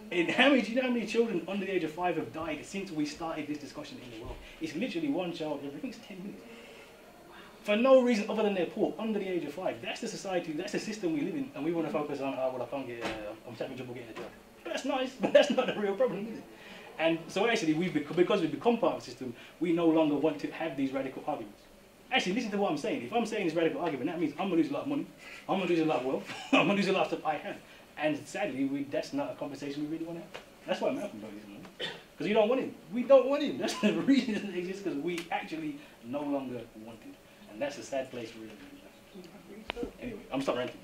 And how many, do you know how many children under the age of five have died since we started this discussion in the world? It's literally one child every, I think it's ten minutes. For no reason other than they're poor, under the age of five. That's the society, that's the system we live in, and we want to focus on, oh, well, I can't get, uh, I'm having trouble getting a job. But that's nice, but that's not the real problem, is it? And so actually, we've bec because we've become part of the system, we no longer want to have these radical arguments. Actually, listen to what I'm saying. If I'm saying this radical argument, that means I'm going to lose a lot of money, I'm going to lose a lot of wealth, I'm going to lose a lot of stuff I have. And sadly, we, that's not a conversation we really want to have. That's why Malcolm does this, because you don't want him. We don't want him. That's the reason it doesn't exist, because we actually no longer want him. And that's a sad place we're in. Anyway, I'm stopping ranting.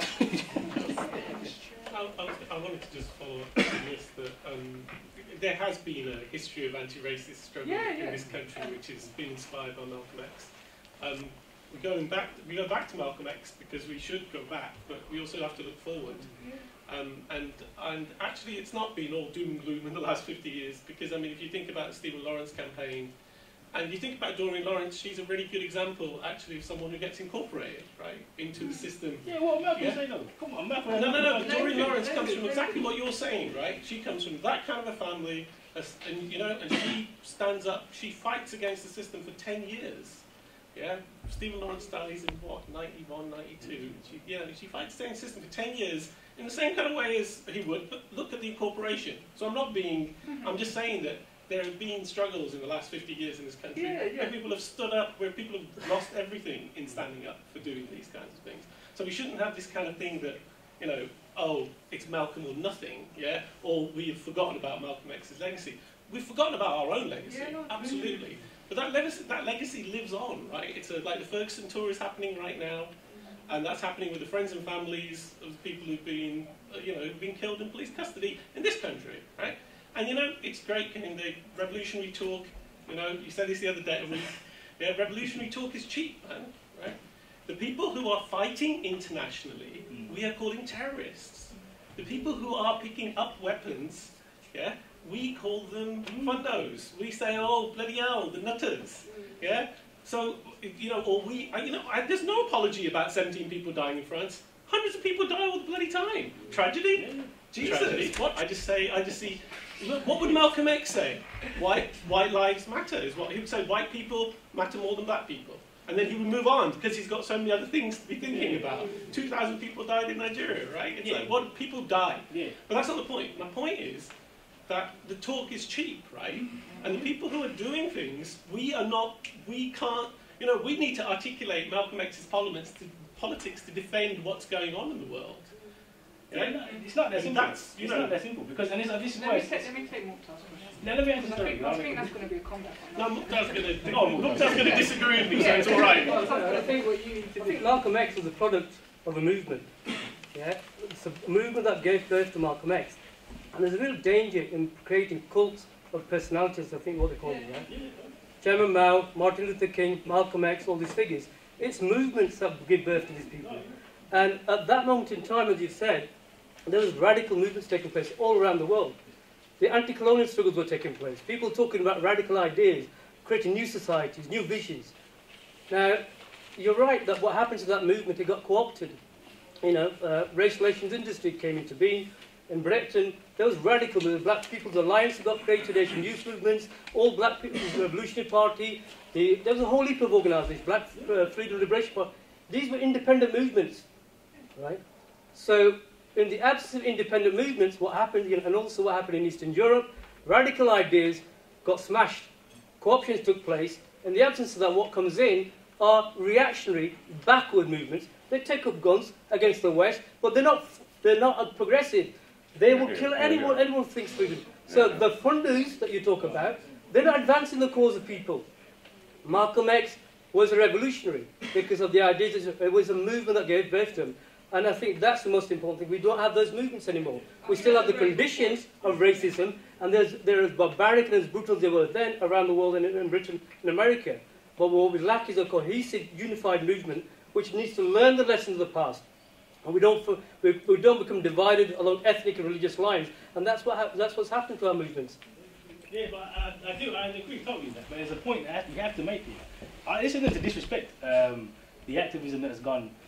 I, I, was, I wanted to just follow up on this, that um, there has been a history of anti-racist struggle yeah, yeah. in this country, which has been inspired by Malcolm X. Um, we're going back, we go back to Malcolm X because we should go back, but we also have to look forward. Um, and, and actually it's not been all doom and gloom in the last fifty years, because I mean, if you think about the Stephen Lawrence campaign, and you think about Doreen Lawrence, she's a really good example, actually, of someone who gets incorporated, right, into the system. Yeah, what Malcolm yeah? say though? Come on, Malcolm. No, no, no, but Doreen Lawrence comes from exactly what you're saying, right? She comes from that kind of a family, and you know, and she stands up, she fights against the system for ten years. Yeah, Stephen Lawrence dies in what, ninety-one, ninety-two. She, yeah, she fights against the system for ten years in the same kind of way as he would, but look at the incorporation. So I'm not being, I'm just saying that there have been struggles in the last fifty years in this country yeah, yeah. where people have stood up, where people have lost everything in standing up for doing these kinds of things. So we shouldn't have this kind of thing that, you know, oh, it's Malcolm or nothing, yeah, or we have forgotten about Malcolm X's legacy. We've forgotten about our own legacy, yeah, no, absolutely. But that legacy, that legacy lives on, right? It's a, like the Ferguson tour is happening right now, and that's happening with the friends and families of the people who've been, uh, you know, been killed in police custody in this country, right? And you know, it's great in the revolutionary talk, you know, you said this the other day, yeah, revolutionary talk is cheap, man, right? The people who are fighting internationally, we are calling terrorists. The people who are picking up weapons, yeah, we call them fundos. We say, oh, bloody hell, the nutters, yeah? So, you know, or we, you know, I, there's no apology about seventeen people dying in France. Hundreds of people die all the bloody time. Tragedy? Yeah. Jesus, Tragedy. What? I just say, I just see, look, what would Malcolm X say? White, white lives matter is what he would say. White people matter more than black people. And then he would move on because he's got so many other things to be thinking about. two thousand people died in Nigeria, right? It's yeah. like, what, people die. Yeah. But that's not the point. My point is that the talk is cheap, right? And the people who are doing things, we are not, we can't, you know, we need to articulate Malcolm X's politics to, politics to defend what's going on in the world. Yeah, no, it's not that and simple. That's, you it's know, not that simple because and it's, this is let why. Me take, let me take Mukhtar's question. No, let me answer I think, I think that's going to be a comeback. No, Mukhtar's going to. Oh, Mukhtar's going to disagree with me, so it's all right. I think what you need to do. I think Malcolm X was a product of a movement. Yeah, it's a movement that gave birth to Malcolm X, and there's a real danger in creating cults of personalities. I think what they call them. Yeah? Chairman Mao, Martin Luther King, Malcolm X, all these figures. It's movements that give birth to these people. And at that moment in time, as you said, there was radical movements taking place all around the world. The anti-colonial struggles were taking place. People talking about radical ideas, creating new societies, new visions. Now, you're right that what happened to that movement, it got co-opted. You know, uh, race relations industry came into being. In Britain, there was radical movement. Black People's Alliance got created, Asian youth movements, all Black People's Revolutionary Party. The, there was a whole heap of organisations, Black uh, Freedom Liberation Party. These were independent movements, right? So, in the absence of independent movements, what happened, you know, and also what happened in Eastern Europe, radical ideas got smashed. Co-options took place. In the absence of that, what comes in are reactionary, backward movements. They take up guns against the West, but they're not, they're not progressive. They will kill anyone, anyone who thinks freedom. So the funders that you talk about, they're not advancing the cause of people. Malcolm X was a revolutionary because of the ideas. It was a movement that gave birth to him. And I think that's the most important thing. We don't have those movements anymore. We still have the conditions of racism, and there's, they're as barbaric and as brutal as they were then around the world and in Britain and America. But what we lack is a cohesive, unified movement which needs to learn the lessons of the past. And we don't, we, we don't become divided along ethnic and religious lines. And that's, what that's what's happened to our movements. Yeah, but I, I do, I agree totally with that. But there's a point that we have to make here. Uh, this isn't to disrespect um, the activism that has gone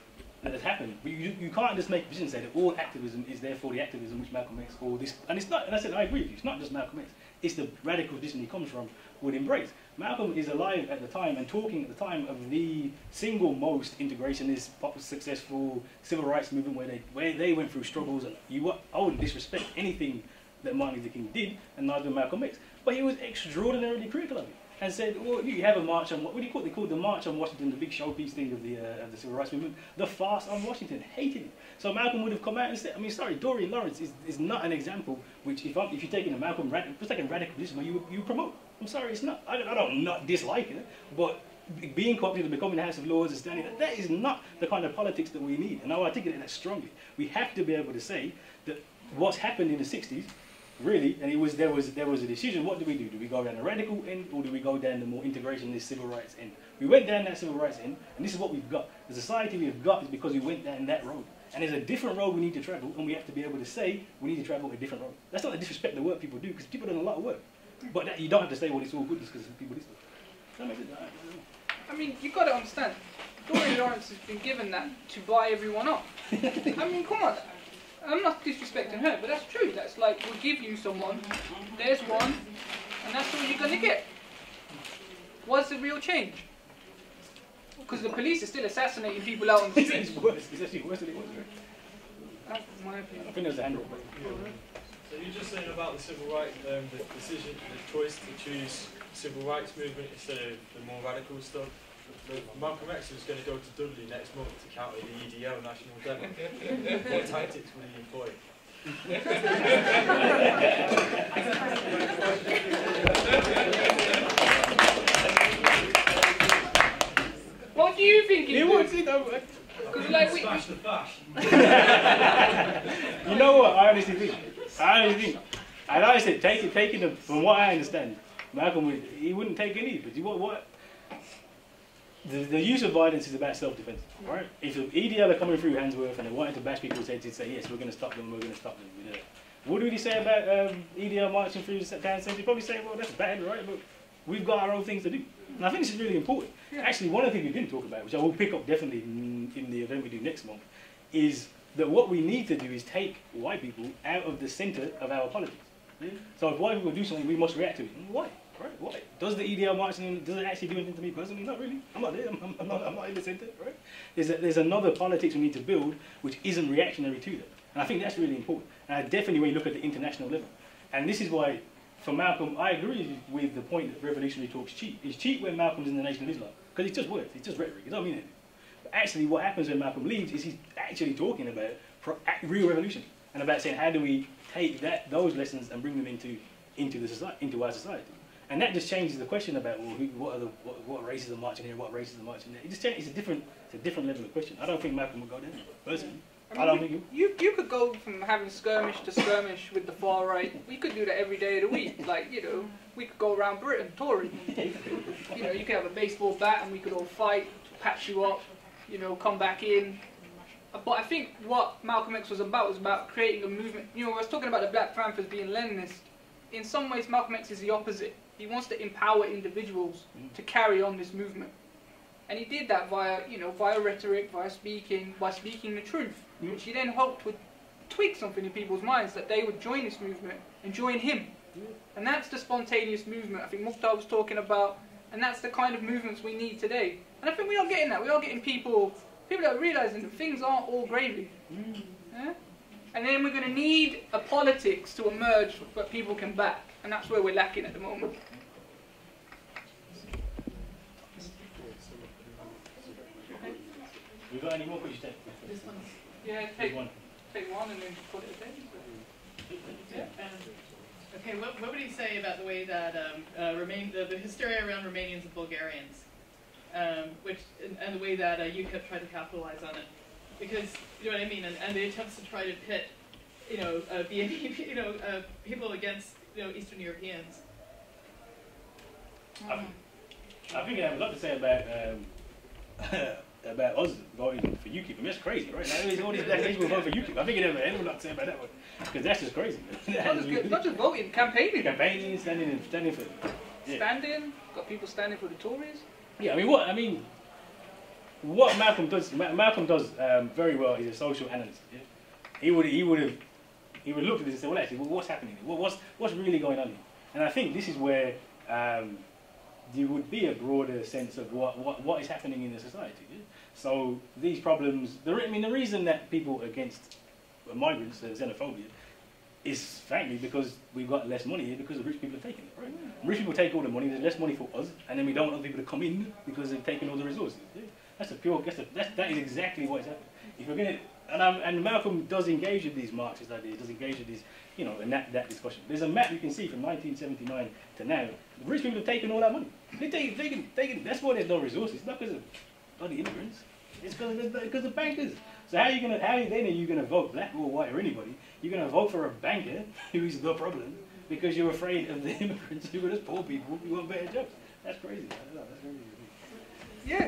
that has happened. But you, you can't just make a decision and say that all activism is therefore the activism which Malcolm X or this, and it's not, and I said, I agree with you, it's not just Malcolm X, it's the radical tradition he comes from would embrace. Malcolm is alive at the time and talking at the time of the single most integrationist, successful civil rights movement where they, where they went through struggles, and you, I wouldn't disrespect anything that Martin Luther King did, and neither did Malcolm X, but he was extraordinarily critical of it. And said, well, you have a march on, what do you call it? They called the March on Washington, the big showpiece thing of the, uh, of the Civil Rights Movement, the fast on Washington, hated it. So Malcolm would have come out and said, I mean, sorry, Dorian Lawrence is, is not an example which, if, I'm, if you're taking a Malcolm, just like a radical position, you, you promote. I'm sorry, it's not, I don't, I don't not dislike it, but being co-opted and becoming the House of Lords and standing, that, that is not the kind of politics that we need. And I articulate that strongly. We have to be able to say that what's happened in the sixties, really, and it was there was there was a decision. What do we do? Do we go down the radical end, or do we go down the more integrationist civil rights end? We went down that civil rights end, and this is what we've got. The society we've got is because we went down that road. And there's a different road we need to travel, and we have to be able to say we need to travel a different road. That's not to disrespect the work people do, because people do a lot of work. But that, you don't have to say, well, it's all good just because people do stuff. That makes it. I mean, you've got to understand. Dorian Lawrence has been given that to buy everyone off. I mean, come on. I'm not disrespecting her, but that's true. That's like, we'll give you someone, there's one, and that's all you're going to get. What's the real change? Because the police are still assassinating people out on the streets. It's worse. It's actually worse than it was, right? That's my opinion. I think there's a handle. So you're just saying about the civil rights, um, the decision, the choice to choose civil rights movement instead of the more radical stuff. Malcolm X is going to go to Dudley next month to counter the E D L national demo. What tactics will he employ? What do you think he wants it though. Because like we... Smash the bash. You know what? I honestly think. I honestly think. And I said, take it, taking it from what I understand, Malcolm would, he wouldn't take any. But you what? What? The, the use of violence is about self-defense, right? If the E D L are coming through Handsworth and they wanted to bash people's heads, they'd say, yes, we're going to stop them, we're going to stop them. Yeah. What would he say about um, E D L marching through the town centre? He'd probably say, well, that's bad, right? But we've got our own things to do. And I think this is really important. Actually, one of the things we didn't talk about, which I will pick up definitely in, in the event we do next month, is that what we need to do is take white people out of the centre of our politics. Yeah? So if white people do something, we must react to it. Why? Right? Why? Does the E D L marching, does it actually do anything to me personally? Not really. I'm not there. I'm, I'm, not, I'm not in the centre, right? There's, a, there's another politics we need to build which isn't reactionary to that. And I think that's really important. And I definitely, when you look at the international level, and this is why, for Malcolm, I agree with the point that revolutionary talk's cheap. It's cheap when Malcolm's in the Nation of Islam, because it's just words, it's just rhetoric, it doesn't mean anything. But actually what happens when Malcolm leaves is he's actually talking about pro real revolution, and about saying how do we take that, those lessons and bring them into, into, the society, into our society. And that just changes the question about, well, who, what, are the, what, what races are marching here, what races are marching there. It just changes, it's a different, it's a different level of question. I don't think Malcolm would go there, personally. I, mean, I don't think you, you you could go from having skirmish to skirmish with the far right. We could do that every day of the week. Like, you know, we could go around Britain, touring. You know, you could have a baseball bat and we could all fight, patch you up, you know, come back in. But I think what Malcolm X was about was about creating a movement. You know, I was talking about the Black Panthers being Leninist. In some ways, Malcolm X is the opposite. He wants to empower individuals to carry on this movement. And he did that via, you know, via rhetoric, via speaking, by speaking the truth, mm. which he then hoped would tweak something in people's minds, that they would join this movement and join him. Mm. And that's the spontaneous movement I think Mukhtar was talking about, and that's the kind of movements we need today. And I think we are getting that. We are getting people, people that are realising that things aren't all gravy. Mm. Yeah? And then we're going to need a politics to emerge that people can back, and that's where we're lacking at the moment. We got any more questions? This one. Yeah, take one. Take one and then put it in. Yeah. Um, okay, what, what would he say about the way that um, uh, remain the, the hysteria around Romanians and Bulgarians, um, which and, and the way that uh, U KIP tried to capitalize on it, because you know what I mean, and, and the attempts to try to pit, you know, uh, B N P, you know, uh, people against you know Eastern Europeans. I, I think I have a lot to say about. Um, about us voting for U KIP. I mean, that's crazy, right? Now, all these black people vote for U KIP. I think you have a lot to say about that one, because that's just crazy. Not just, good, not just voting, campaigning. Campaigning, standing, and standing for. Yeah. Standing. Got people standing for the Tories. Yeah, I mean, what I mean. what Malcolm does, Ma Malcolm does um, very well is a social analyst. Yeah? He would, he would have, he would look at this and say, well, actually, well, what's happening here? What's, what's really going on here? And I think this is where um, there would be a broader sense of what, what, what is happening in the society. Yeah? So these problems, the, I mean, the reason that people are against migrants, uh, xenophobia, is frankly because we've got less money here because the rich people are taking it, right? Rich people take all the money, there's less money for us, and then we don't want other people to come in because they've taken all the resources. Yeah? That's a pure, that's, a, that's that is exactly what is happening. If you're gonna, and, um, and Malcolm does engage with these Marxist ideas, does engage with these, you know, in that, that discussion. There's a map you can see from nineteen seventy-nine to now. The rich people have taken all that money. They take, taken, taken. That's why there's no resources. It's not because of bloody immigrants. It's because of bankers. So how are you gonna, how then are you gonna vote, black or white or anybody? You're gonna vote for a banker who is the problem because you're afraid of the immigrants who are just poor people who want better jobs. That's crazy. I don't know, that's crazy. Yeah.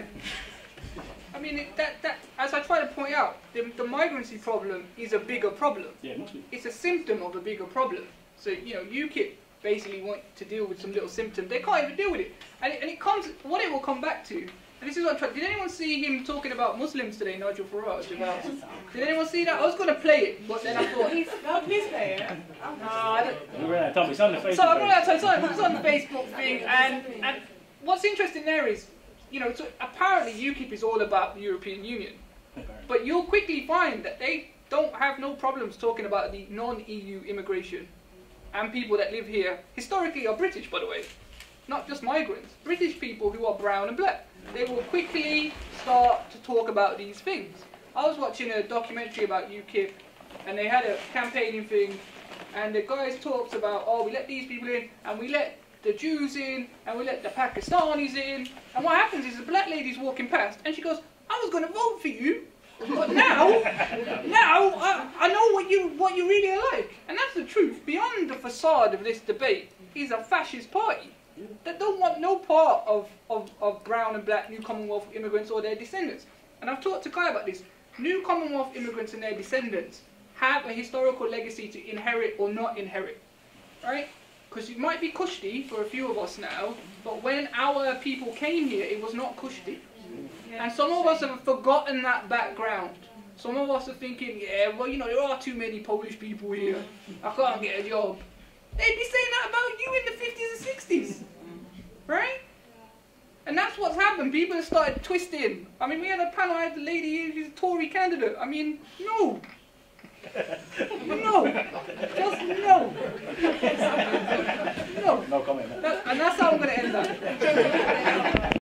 I mean, it, that, that, as I try to point out, the, the migrancy problem is a bigger problem. Yeah, it must be. It's a symptom of a bigger problem. So, you know, U KIP basically want to deal with some little symptom. They can't even deal with it. And it, and it comes, what it will come back to, and this is what I'm trying, did anyone see him talking about Muslims today, Nigel Farage? About, did anyone see that? I was going to play it, but then I thought... Please, no, please play it. No, I don't... We're Tom, it's on the Facebook So, I'm gonna, so it's, on, it's on the Facebook thing, and, and what's interesting there is, you know, so apparently U KIP is all about the European Union, but you'll quickly find that they don't have no problems talking about the non-E U immigration and people that live here, historically are British, by the way, not just migrants, British people who are brown and black. They will quickly start to talk about these things. I was watching a documentary about U KIP, and they had a campaigning thing, and the guys talked about, oh, we let these people in, and we let the Jews in, and we let the Pakistanis in, and what happens is the black lady's walking past, and she goes, I was going to vote for you, but now, now I, I know what you what you really are like. And that's the truth. Beyond the facade of this debate is a fascist party that don't want no part of, of, of brown and black new Commonwealth immigrants or their descendants. And I've talked to Kai about this. New Commonwealth immigrants and their descendants have a historical legacy to inherit or not inherit, right? Because it might be cushy for a few of us now, but when our people came here, it was not cushy. And some of us have forgotten that background. Some of us are thinking, yeah, well, you know, there are too many Polish people here. I can't get a job. They'd be saying that about you in the fifties and sixties, right? And that's what's happened. People have started twisting. I mean, we had a panel, I had a lady who's a Tory candidate. I mean, no,